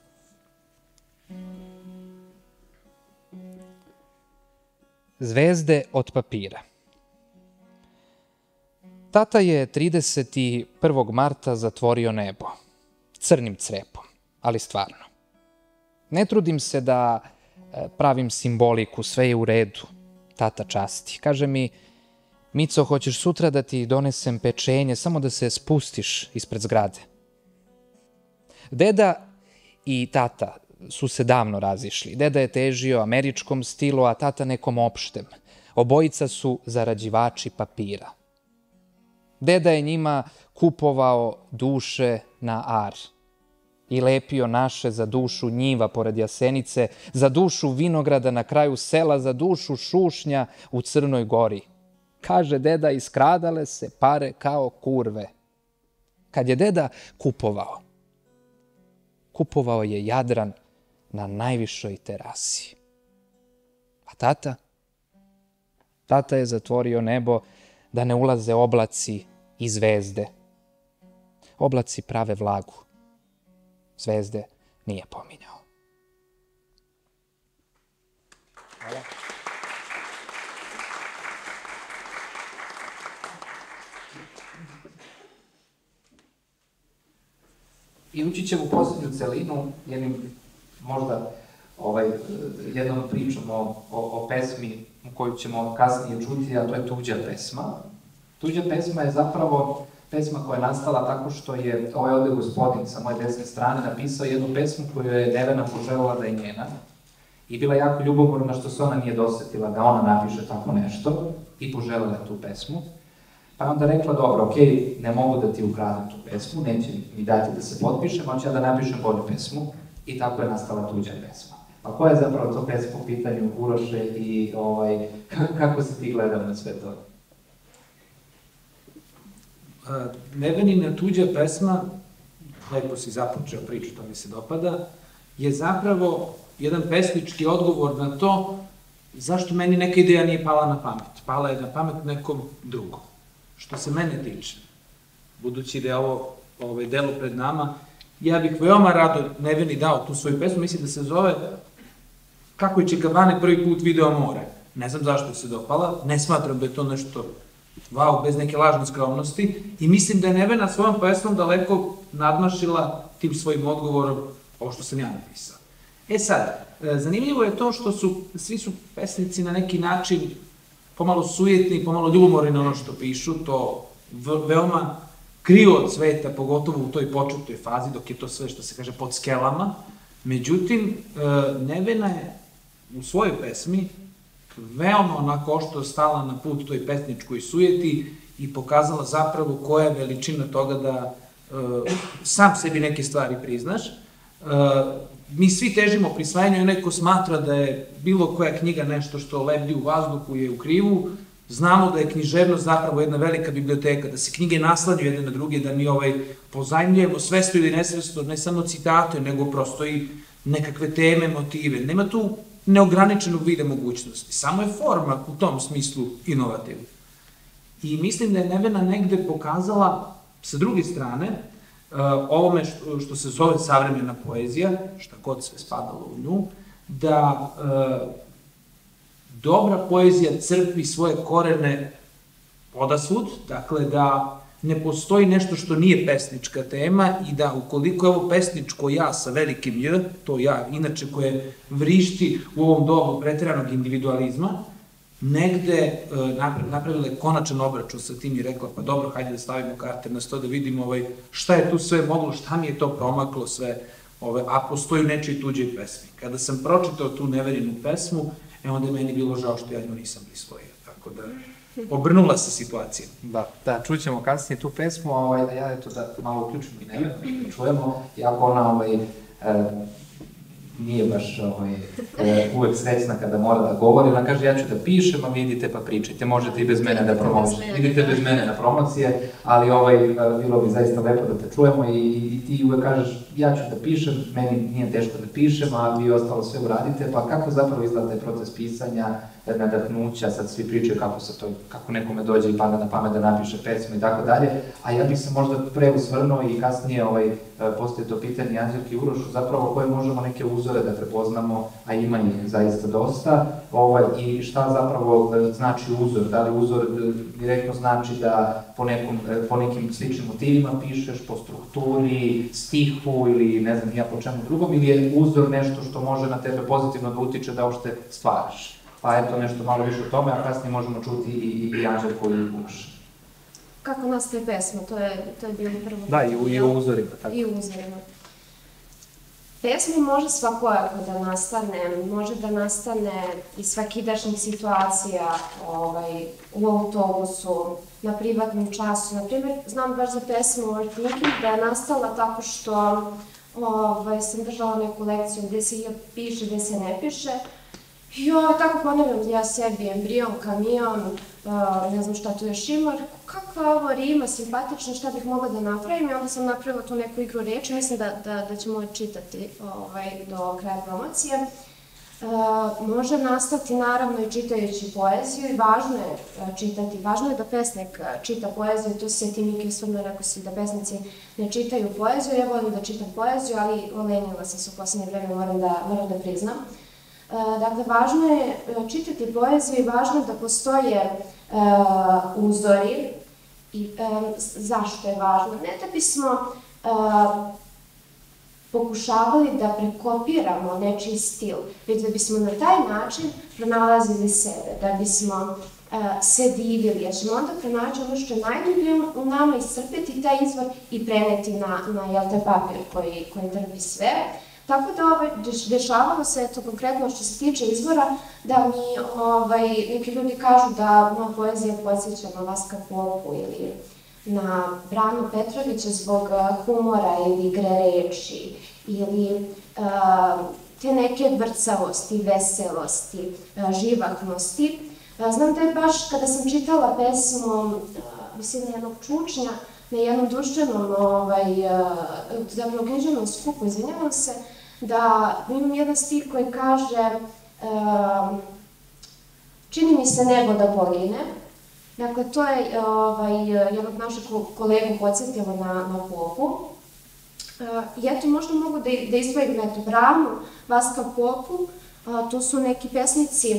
Zvezde od papira. Tata je 31. marta zatvorio nebo, crnim crepom, ali stvarno. Ne trudim se da pravim simboliku, sve je u redu, tata časti. Kaže mi, Mico, hoćeš sutra da ti donesem pečenje, samo da se spustiš ispred zgrade. Deda i tata su se davno razišli. Deda je težio američkom stilu, a tata nekom opštem. Obojica su zarađivači papira. Deda je njima kupovao duše na ar i lepio naše za dušu njiva pored Jasenice, za dušu vinograda na kraju sela, za dušu Šušnja u Crnoj Gori. Kaže deda, iskradale se pare kao kurve. Kad je deda kupovao je Jadran na najvišoj terasi. A tata? Tata je zatvorio nebo da ne ulaze oblaci i zvezde. Oblaci prave vlagu. Zvezde nije pominjao. Hvala. I ući ćemo u posljednju celinu jednom pričom o pesmi koju ćemo kasnije čuti, a to je Tuđa pesma. Tuđa pesma je zapravo pesma koja je nastala tako što je ovdje gospodin sa moje desne strane napisao jednu pesmu koju je Nevena poželjela da je njena i bila jako ljubomorna što se ona nije dosetila da ona napiše tako nešto i poželjela tu pesmu. Pa je onda rekla, dobro, okej, ne mogu da ti ukradem tu pesmu, neće mi dati da se potpišem, ali ću ja da napišem bolju pesmu i tako je nastala Tuđa pesma. Pa koja je zapravo to pesma u pitanju, Uroše, i kako se ti gledao na sve to? Nevenina Tuđa pesma, lepo si započeo priču, to mi se dopada, je zapravo jedan pesnički odgovor na to zašto meni neka ideja nije pala na pamet. Pala je na pamet nekom drugom. Što se mene tiče, budući da je ovo delo pred nama, ja bih veoma rado Neveni dao tu svoju pesmu, mislim da se zove Kako je Čekavane prvi put video more. Ne znam zašto se dopala, ne smatram da je to nešto wow, bez neke lažne skromnosti i mislim da je Nevena svojom pesmom daleko nadmašila tim svojim odgovorom ovo što sam ja napisao. E sad, zanimljivo je to što svi su pesnici na neki način pomalo sujetni, pomalo ljubomorni na ono što pišu, to veoma kriju od sveta, pogotovo u toj početnoj fazi, dok je to sve što se kaže pod skelama. Međutim, Nevena je u svojoj pesmi veoma onako oštro stala na put toj pesničkoj sujeti i pokazala zapravo koja je veličina toga da sam sebi neke stvari priznaš. Mi svi težimo prisvajanju i neko smatra da je bilo koja knjiga nešto što lebdi u vazduhu je u krivu. Znamo da je književnost zapravo jedna velika biblioteka, da se knjige naslanjuju jedne na druge, da mi pozajmljujemo svesno ili nesvesno, ne samo citate, nego prosto i nekakve teme, motive. Nema tu neograničenog vida mogućnosti. Samo je forma u tom smislu inovativna. I mislim da je Nevena negde pokazala, sa druge strane, ovome što se zove savremena poezija, šta god sve spadalo u nju, da dobra poezija crpi svoje korene odasvud, dakle da ne postoji nešto što nije pesnička tema i da ukoliko je ovo pesničko ja sa velikim J, to ja, inače koje vrišti u ovom dobu pretjeranog individualizma, negde napravila je konačan obračun sa tim i rekla, pa dobro, hajde da stavimo karte na sto, da vidimo šta je tu sve moglo, šta mi je to promaklo sve, a postoji u nečoj tuđoj pesmi. Kada sam pročitao tu Neverinu pesmu, onda je meni bilo žao što ja nju nisam prisvojio, tako da obrnula se situacija. Da, čućemo kasnije tu pesmu, da ja eto da malo uključim i Nevenu, da čujemo, iako ona nije baš uvek srećna kada mora da govori, ona kaže ja ću da pišem, a vi idite pa pričajte, možete i bez mene da promocijete, idite bez mene na promocije, ali bilo bi zaista lepo da te čujemo i ti uvek kažeš ja ću da pišem, meni nije teško da pišem, a vi ostalo sve uradite, pa kako zapravo izgleda taj proces pisanja, nadahnuća, sad svi pričaju kako nekome dođe i pada na pamet da napiše pesmu i tako dalje, a ja bih se možda pre usvrnuo i kasnije postoji to pitanje Anđelki Urošu, zapravo koje možemo neke uzore da prepoznamo, a ima ih zaista dosta, i šta zapravo znači uzor, da li uzor direktno znači da po nekim sličnim motivima pišeš, po strukturi, stihu ili ne znam ja po čemu drugom, ili je uzor nešto što može na tebe pozitivno da utiče da uopšte stvaraš. Pa eto nešto malo više o tome, a kasnije možemo čuti i Anđelku i Uroša. Kako nastaje pesma, to je bilo prvo. Da, i u uzorima. I u uzorima. Pesma može svakojako da nastane, može da nastane iz svakidašnjih situacija, u autobusu, na privatnom času. Naprimjer, znam baš za pesmu Overthinking da je nastala tako što sam držala neku lekciju gde se piše, gde se ne piše. I tako ponavljam ja sebi, embrion, kamion, ne znam šta tu još ima, kakva ovo rima, simpatično, šta bih mogla da napravim i onda sam napravila tu neku igru reči, mislim da ćemo čitati do kraja promocije. Može nastati naravno i čitajući poeziju i važno je čitati, važno je da pesnik čita poeziju, tu se ti Miki osvrnuo, rekao si da pesnici ne čitaju poeziju, ja volim da čitam poeziju, ali olenila sam se u poslednje vreme, moram da priznam. Dakle, važno je čitati poeziju i važno je da postoje uzori. Zašto je važno? Ne da bismo pokušavali da prekopiramo nečiji stil, već da bismo na taj način pronalazili sebe, da bismo se divili, jer ćemo onda pronaći ono što je najljubije u nama, iscrpeti taj izvor i preneti na papir koji trpi sve. Tako da dešavalo se, eto konkretno što se tiče izvora, da mi neki ljudi kažu da moja poezija podsjeća na Vaska Popu ili na Branu Petrovića zbog humora ili igre reči ili te neke vrcavosti, veselosti, živahnosti. Znam da je baš kada sam čitala pesmu Visina jednog čučnja na jednom društvenom, zapravo književnom skupu, izvinjavam se, da imam jedan stih koji kaže čini mi se nebo da pogine. Dakle, to je jednog našeg kolegu podsjetilo na Popu. I eto, možda mogu da izdvojim Branu, Vaska Popu, tu su neki pesnici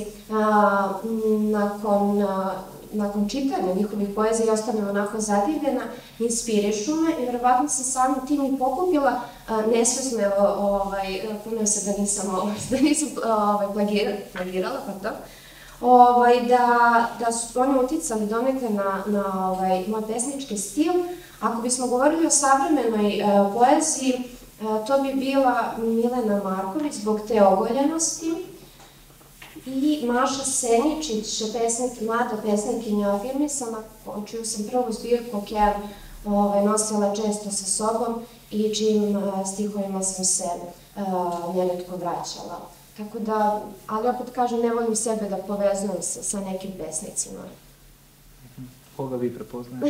nakon čitanja njihovih poezija ostane onako zadivljena, inspirišu me i verovatno sam samim tim i pokupila nesvesno, puno se da nisam plagirala, da su oni uticali donekle na moj pesnički stil. Ako bismo govorili o savremenoj poeziji, to bi bila Milena Marković zbog te ogoljenosti i Maša Seničić, mlada pesnikinja afirmisana, čiju sam prvu zbirku Ker nosila često sa sobom i čijim stihovima sam se neretko vraćala. Tako da, ali opet kažem, ne volim sebe da povezujem sa nekim pesnicima. Koga vi prepoznajete?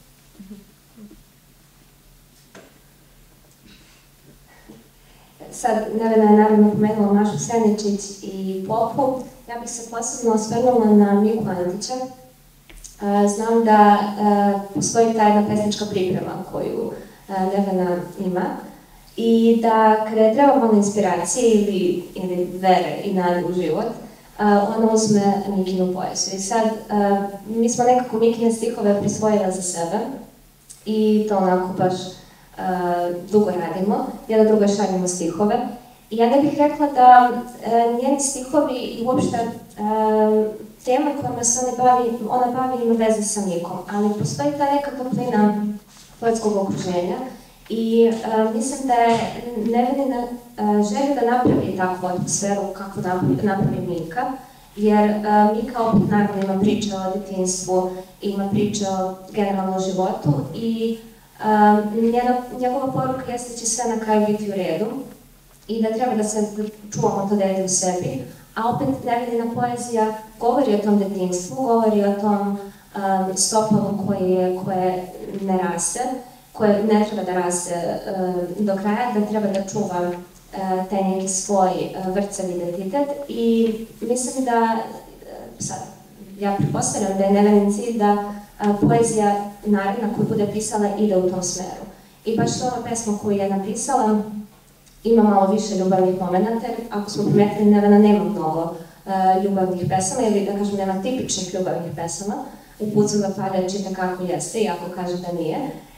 Sad, Nevena je naravno pomenula Mašu Seničić i Popu. Ja bih se posebno osvrnula na Miku Antića. Znam da postoji ta jedna pesnička priprema koju Nevena ima i da kada je treba malo inspiracije ili vere i nade u život, ona uzme Mikinu poeziju. I sad, mi smo nekako Mikine stihove prisvojile za sebe i to onako baš dugo radimo, jedna drugoj šaljemo stihove. I ja ne bih rekla da njeni stihovi i uopšte tema kojima se ona bavi ima veze sa Mikom, ali postoji ta neka toplina poetskog okruženja i mislim da je Nevenina želja da napravi takvu atmosferu kako napravi Mika, jer Mika opet naravno ima priče o detinjstvu, ima priče o generalnom životu i njegova poruka jeste da će sve na kraju biti u redu i da treba da se čuvamo to dete u sebi, a opet Nevenina poezija govori o tom detinjstvu, govori o tom stopalu koje ne raste, koje ne treba da raste do kraja, da treba da čuva taj neki svoj vrcav identitet i mislim da, sad, ja pretpostavljam da je Nevenin cilj da poezija naredna koju bude pisala ide u tom smeru. I baš ova pesma koju je napisala ima malo više ljubavnih momenata, jer ako smo primetili, Nevena nema mnogo ljubavnih pesama, ili da kažem nema tipičnih ljubavnih pesama. U Pucu da pada čita kako jeste, iako kaže da nije.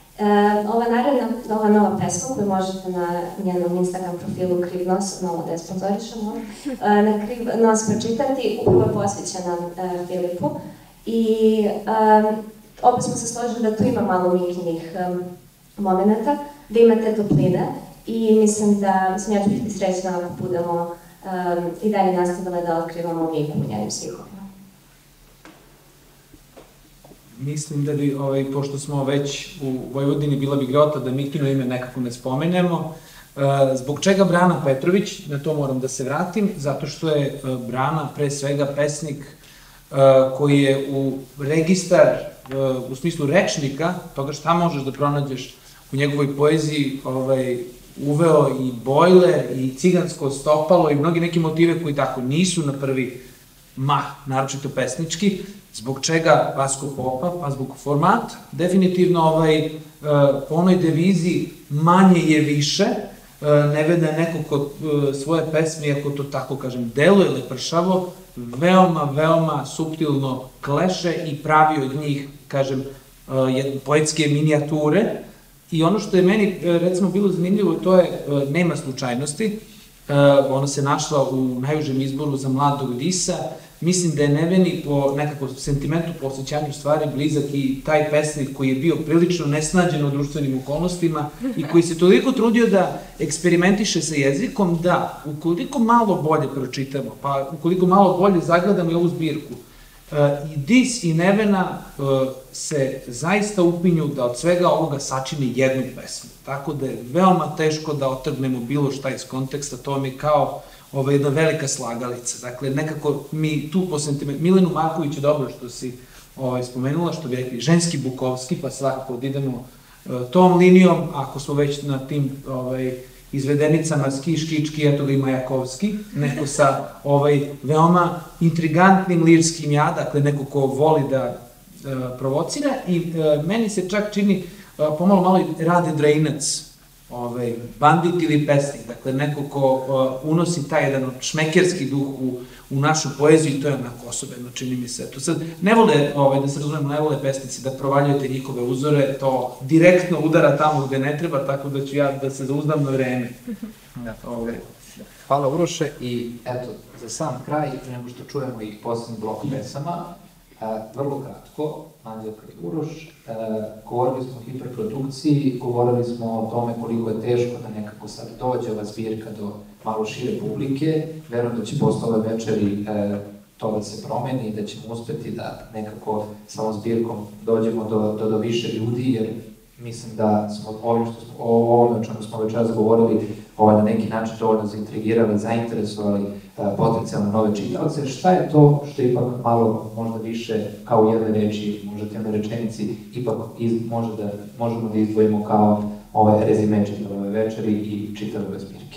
Ova nova pesma koju možete na njenom Instagram profilu Kriv nos, malo da je sponzorišemo, na Kriv nos pročitati, upravo je posvećena Filipu. I opet smo se složili da tu ima malo Mikinih momenata, da ima te topline i mislim ja ću biti srećna ako budemo i dalje nastavile da otkrivamo Miku u njenim stihovima. Mislim da bi, pošto smo već u Vojvodini, bila bi grota da Mikino ime nekako ne spomenemo. Zbog čega Brana Petrović, na to moram da se vratim, zato što je Brana pre svega pesnik koji je u registar, u smislu rečnika, toga šta možeš da pronađeš u njegovoj poeziji, uveo i bojler, i cigansko stopalo, i mnogi neki motive koji tako nisu na prvi mah, naročito pesnički. Zbog čega Vasko Popa? Pa zbog formata. Definitivno po onoj devizi manje je više, Nevena je neko ko svoje pesme, ako to tako kažem, deluje lepršavo, veoma suptilno kleše i pravi od njih, kažem, poetske minijature. I ono što je meni, recimo, bilo zanimljivo, to je Nema slučajnosti. Ona se našla u najužem izboru za mladog Disa. Mislim da je Neveni po nekakvom sentimentu, po osjećanju stvari blizak i taj pesnik koji je bio prilično nesnađen u društvenim okolnostima i koji se toliko trudio da eksperimentiše sa jezikom da ukoliko malo bolje pročitamo, pa ukoliko malo bolje zagledamo i ovu zbirku, i Dis i Nevena se zaista upinju da od svega ovoga sačine jednu pesmu. Tako da je veoma teško da otrgnemo bilo šta iz konteksta, to mi je kao jedna velika slagalica. Dakle, nekako mi tu po sentimentu, Milenu Marković je dobro što si spomenula, što bi rekli ženski Bukovski, pa svakako da idemo tom linijom, ako smo već na tim izvedenicama Škički, eto ga i Majakovski, neko sa veoma intrigantnim lirskim ja, dakle neko ko voli da provocira i meni se čak čini pomalo malo i Rade Drejinac, bandit ili pesnik, dakle neko ko unosi taj jedan šmekerski duh u našu poeziju i to je onako osobeno, čini mi se. To sad, ne vole, da se razumemo, ne vole pesnici da provaljujete njihove uzore, to direktno udara tamo gde ne treba, tako da ću ja da se zauzdam na vreme. Hvala Uroše i eto, za sam kraj, nego što čujemo i poslednji blok pesama, vrlo kratko, Anđelka i Uroš, govorili smo o hiperprodukciji, govorili smo o tome koliko je teško da nekako sad dođe ova zbirka do malo šire publike, verujem da će posle ove večeri to da se promeni i da ćemo uspeti da nekako sa ovom zbirkom dođemo do više ljudi, jer mislim da smo o ovome o čemu smo večeras govorili na neki način dovoljno zaintrigirali, zainteresovali potencijalno nove čitaoce. Šta je to što ipak malo možda više kao jedne reči, možda jedne rečenici, ipak možemo da izdvojimo kao rezime čitave večeri i čitave zbirke?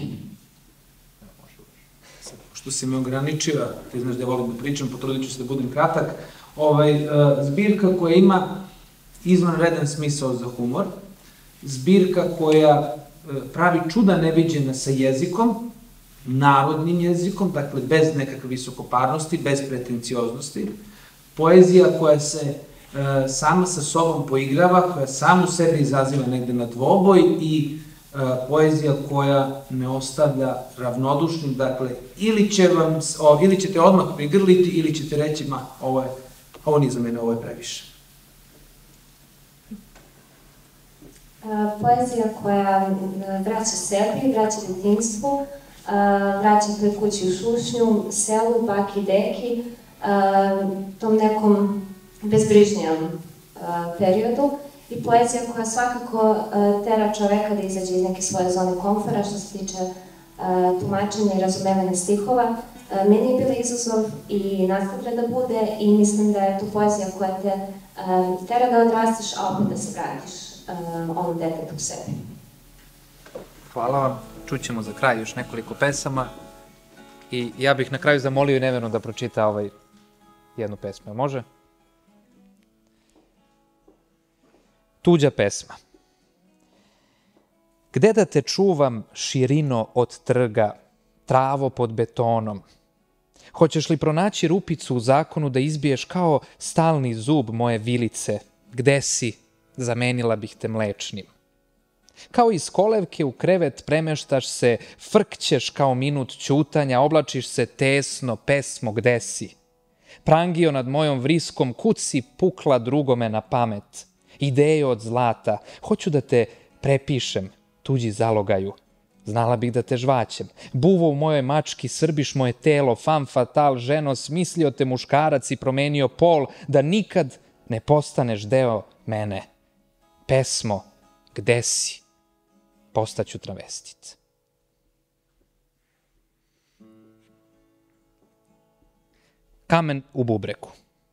Što si me ograničio, ti znaš da ja volim da pričam, potrudit ću se da budem kratak, zbirka koja ima izvanredan smisao za humor, zbirka koja pravi čuda neviđena sa jezikom, narodnim jezikom, dakle bez nekakve visokoparnosti, bez pretencioznosti, poezija koja se sama sa sobom poigrava, koja samu sebe izaziva negde na dvoboj i poezija koja ne ostavlja ravnodušnim, dakle, ili ćete odmah prigrliti, ili ćete reći, ma, ovo nije za mene, ovo je previše. Poezija koja vraća sebi, vraća detinjstvu, vraća toj kući u Šušnju, selu, baki, deki, tom nekom bezbrižnijom periodu. I poezija koja svakako tera čoveka da izađe iz neke svoje zone komfora što se tiče tumačenja i razumevanja stihova. Meni je bila izazov i nastavlja da bude i mislim da je to poezija koja te tera da odrastiš, a opet da se vratiš ovom detetu u sebi. Hvala vam. Čućemo za kraj još nekoliko pesama i ja bih na kraju zamolio Nevenu da pročita jednu pesmu. Može? Tuđa pesma. Gde da te čuvam, širino od trga, travo pod betonom? Hoćeš li pronaći rupicu u zakonu da izbiješ kao stalni zub moje vilice? Gde si? Zamenila bih te mlečnim. Kao iz kolevke u krevet premeštaš se, frkćeš kao minut ćutanja, oblačiš se tesno, pesmo, gde si? Prangio nad mojom vriskom, kud si pukla drugome na pamet? Ideje od zlata, hoću da te prepišem, tuđi zalogaju. Znala bih da te žvaćem. Buvo u mojoj mački, srbiš moje telo, fam fatal, ženo, smislio te muškarac i promenio pol, da nikad ne postaneš deo mene. Pesmo, gde si? Postaću travestit. Kamen u bubreku.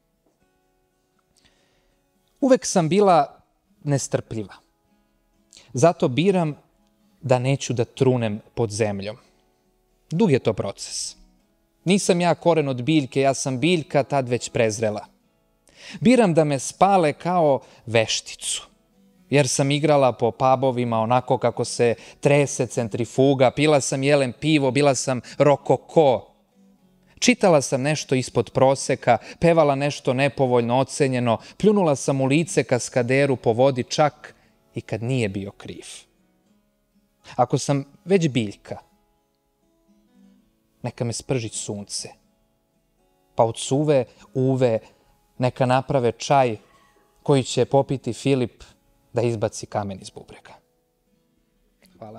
Uvek sam bila nestrpljiva. Zato biram da neću da trunem pod zemljom. Dug je to proces. Nisam ja koren od biljke, ja sam biljka tad već prezrela. Biram da me spale kao vešticu, jer sam igrala po pubovima onako kako se trese centrifuga, pila sam jelen pivo, bila sam rokoko. Čitala sam nešto ispod proseka, pevala nešto nepovoljno ocenjeno, pljunula sam u lice kaskaderu po vodi čak i kad nije bio kriv. Ako sam već biljka, neka me sprži sunce, pa od suve uve neka naprave čaj koji će popiti Filip da izbaci kamen iz bubrega. Hvala.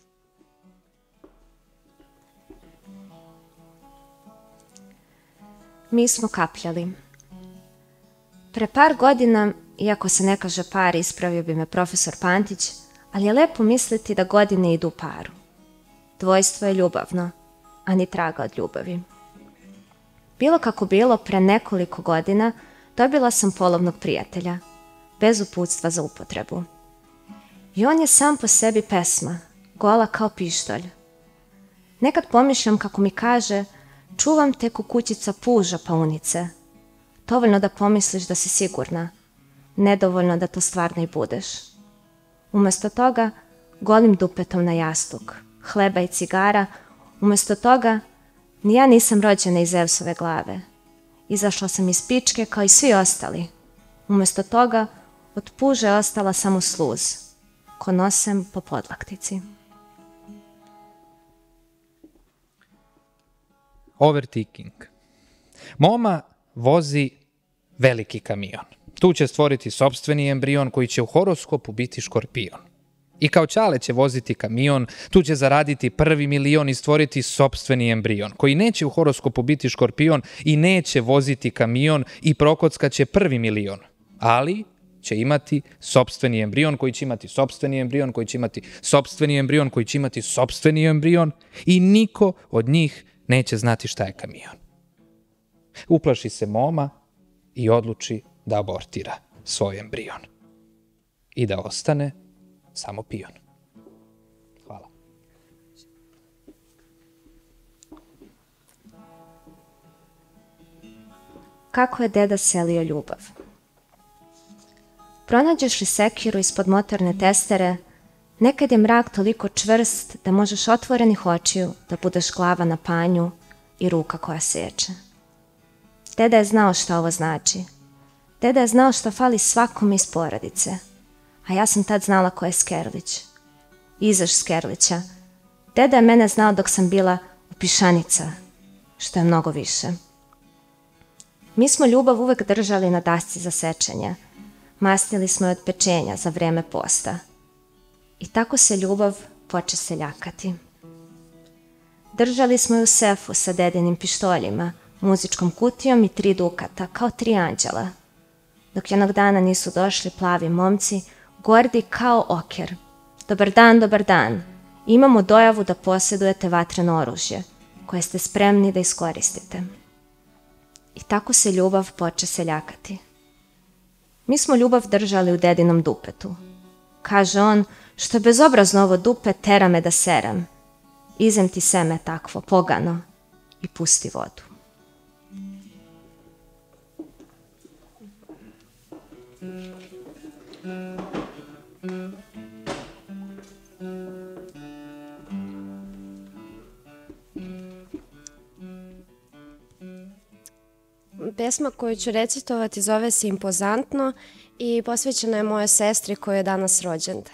Mi smo kapljali. Pre par godina, iako se ne kaže par, ispravio bi me profesor Pantić, ali je lepo misliti da godine idu u paru. Dvojstvo je ljubavno, a ni traga od ljubavi. Bilo kako bilo, pre nekoliko godina dobila sam polovnog prijatelja, bez uputstva za upotrebu. I on je sam po sebi pesma, gola kao pištolj. Nekad pomišljam kako mi kaže: čuvam te ko kućica puža paunice. Dovoljno da pomisliš da si sigurna, nedovoljno da to stvarno i budeš. Umesto toga, golim dupetom na jastuk, hleba i cigara, umesto toga, ni ja nisam rođena iz Zeusove glave. Izašla sam iz pičke kao i svi ostali. Umesto toga, od puže je ostala samo sluz, ko nosem po podlaktici. Overtaking. Moma vozi veliki kamion. Tu će stvoriti sopstveni embrion koji će u horoskopu biti škorpion. I kao Ćale će voziti kamion, tu će zaraditi prvi milion i stvoriti sopstveni embrion, koji neće u horoskopu biti škorpion i neće voziti kamion i prokockaće prvi milion, ali će imati sopstveni embrion koji će imati sopstveni embrion koji će imati sopstveni embrion koji će imati sopstveni embrion i niko od njih neće znati šta je kamion. Uplaši se moma i odluči da abortira svoj embrion i da ostane samo pion. Hvala. Kako je deda selio ljubav? Pronađeš li sekiru ispod motorne testere, Nekad je mrak toliko čvrst da možeš otvorenih očiju da budeš glava na panju i ruka koja seče. Deda je znao šta ovo znači. Deda je znao šta fali svakome iz porodice. A ja sam tad znala ko je Skerlić. Izaš Skerlića. Deda je mene znao dok sam bila u Pišanica, što je mnogo više. Mi smo ljubav uvek držali na dasci za sečenje. Mastili smo je od pečenja za vreme posta. I tako se ljubav poče seljakati. Držali smo je u sefu sa dedinim pištoljima, muzičkom kutijom i 3 dukata, kao 3 anđela. Dok jednog dana nisu došli plavi momci, gordi kao oker. Dobar dan, dobar dan. Imamo dojavu da posjedujete vatreno oružje, koje ste spremni da iskoristite. I tako se ljubav poče seljakati. Mi smo ljubav držali u dedinom dupetu. Kaže on, što je bezobrazno ovo dupe, tera me da seram. Izem ti seme takvo, pogano, i pusti vodu. Pesma koju ću recitovati zove se Impozantno i posvećena je mojoj sestri koja je danas rođendan.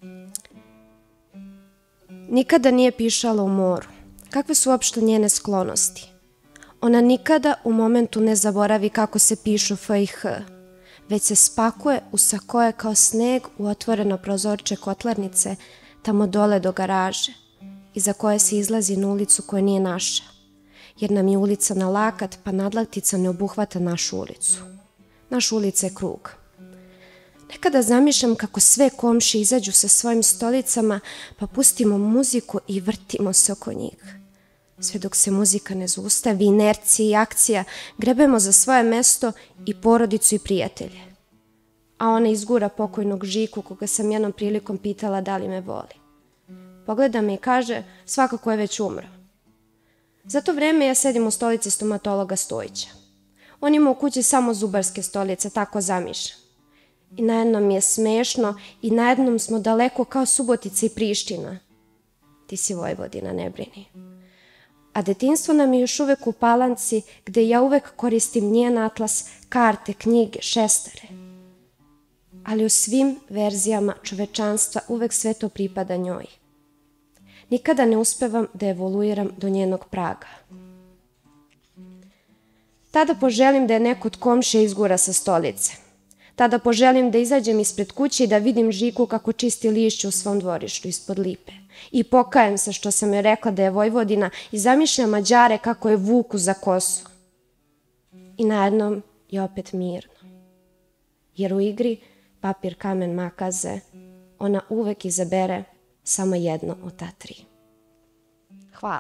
Nikada nije pišala u moru. Kakve su uopšte njene sklonosti? Ona nikada u momentu ne zaboravi kako se pišu F i H, već se spakuje u sakoje kao sneg u otvoreno prozorče kotlarnice tamo dole do garaže, iza koje se izlazi na ulicu koja nije naša, jer nam je ulica na lakat, pa nadlaktica ne obuhvata našu ulicu. Naša ulica je krug. Nekada zamišljam kako sve komšije izađu sa svojim stolicama, pa pustimo muziku i vrtimo se oko njih. Sve dok se muzika ne zaustavi, inercija i akcija, grebemo za svoje mesto i porodicu i prijatelje. A ona izgura pokojnog Žiku, koga sam jednom prilikom pitala da li me voli. Pogleda me i kaže, svakako je već umro. Za to vreme ja sedim u stolici stomatologa Stojića. On ima u kući samo zubarske stolice, tako zamišljam. I na jednom mi je smešno i na jednom smo daleko kao Subotica i Priština. Ti si Vojvodina, ne brini. A detinjstvo nam je još uvek u Palanci, gde ja uvek koristim njen atlas, karte, knjige, šestare. Ali u svim verzijama čovečanstva uvek sve to pripada njoj. Nikada ne uspevam da evoluiram do njenog praga. Tada poželim da je neko od komšija izgura sa stolice. Tada poželim da izađem ispred kuće i da vidim Žiku kako čisti lišće u svom dvorištu ispod lipe. I pokajem se što sam joj rekla da je Vojvodina i zamišljam Mađare kako je vuku za kosu. I najednom je opet mirno. Jer u igri papir, kamen, makaze, ona uvek izabere samo jedno od ta 3. Hvala.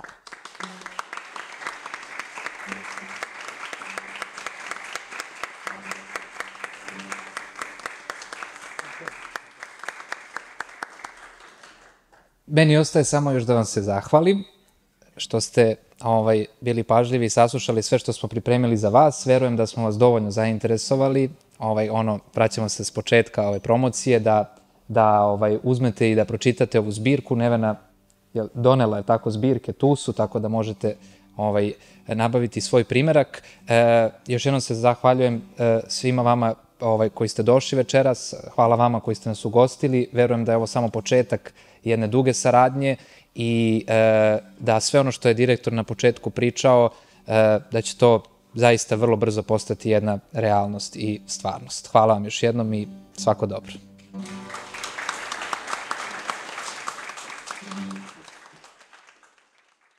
Meni ostaje samo još da vam se zahvalim što ste bili pažljivi i saslušali sve što smo pripremili za vas. Verujem da smo vas dovoljno zainteresovali. Vraćamo se s početka ove promocije, da uzmete i da pročitate ovu zbirku. Nevena donela je tako zbirke, tu su, tako da možete nabaviti svoj primerak. Još jednom se zahvaljujem svima vama koji ste došli večeras. Hvala vama koji ste nas ugostili. Verujem da je ovo samo početak jedne duge saradnje i da sve ono što je direktor na početku pričao, da će to zaista vrlo brzo postati jedna realnost i stvarnost. Hvala vam još jednom i svako dobro.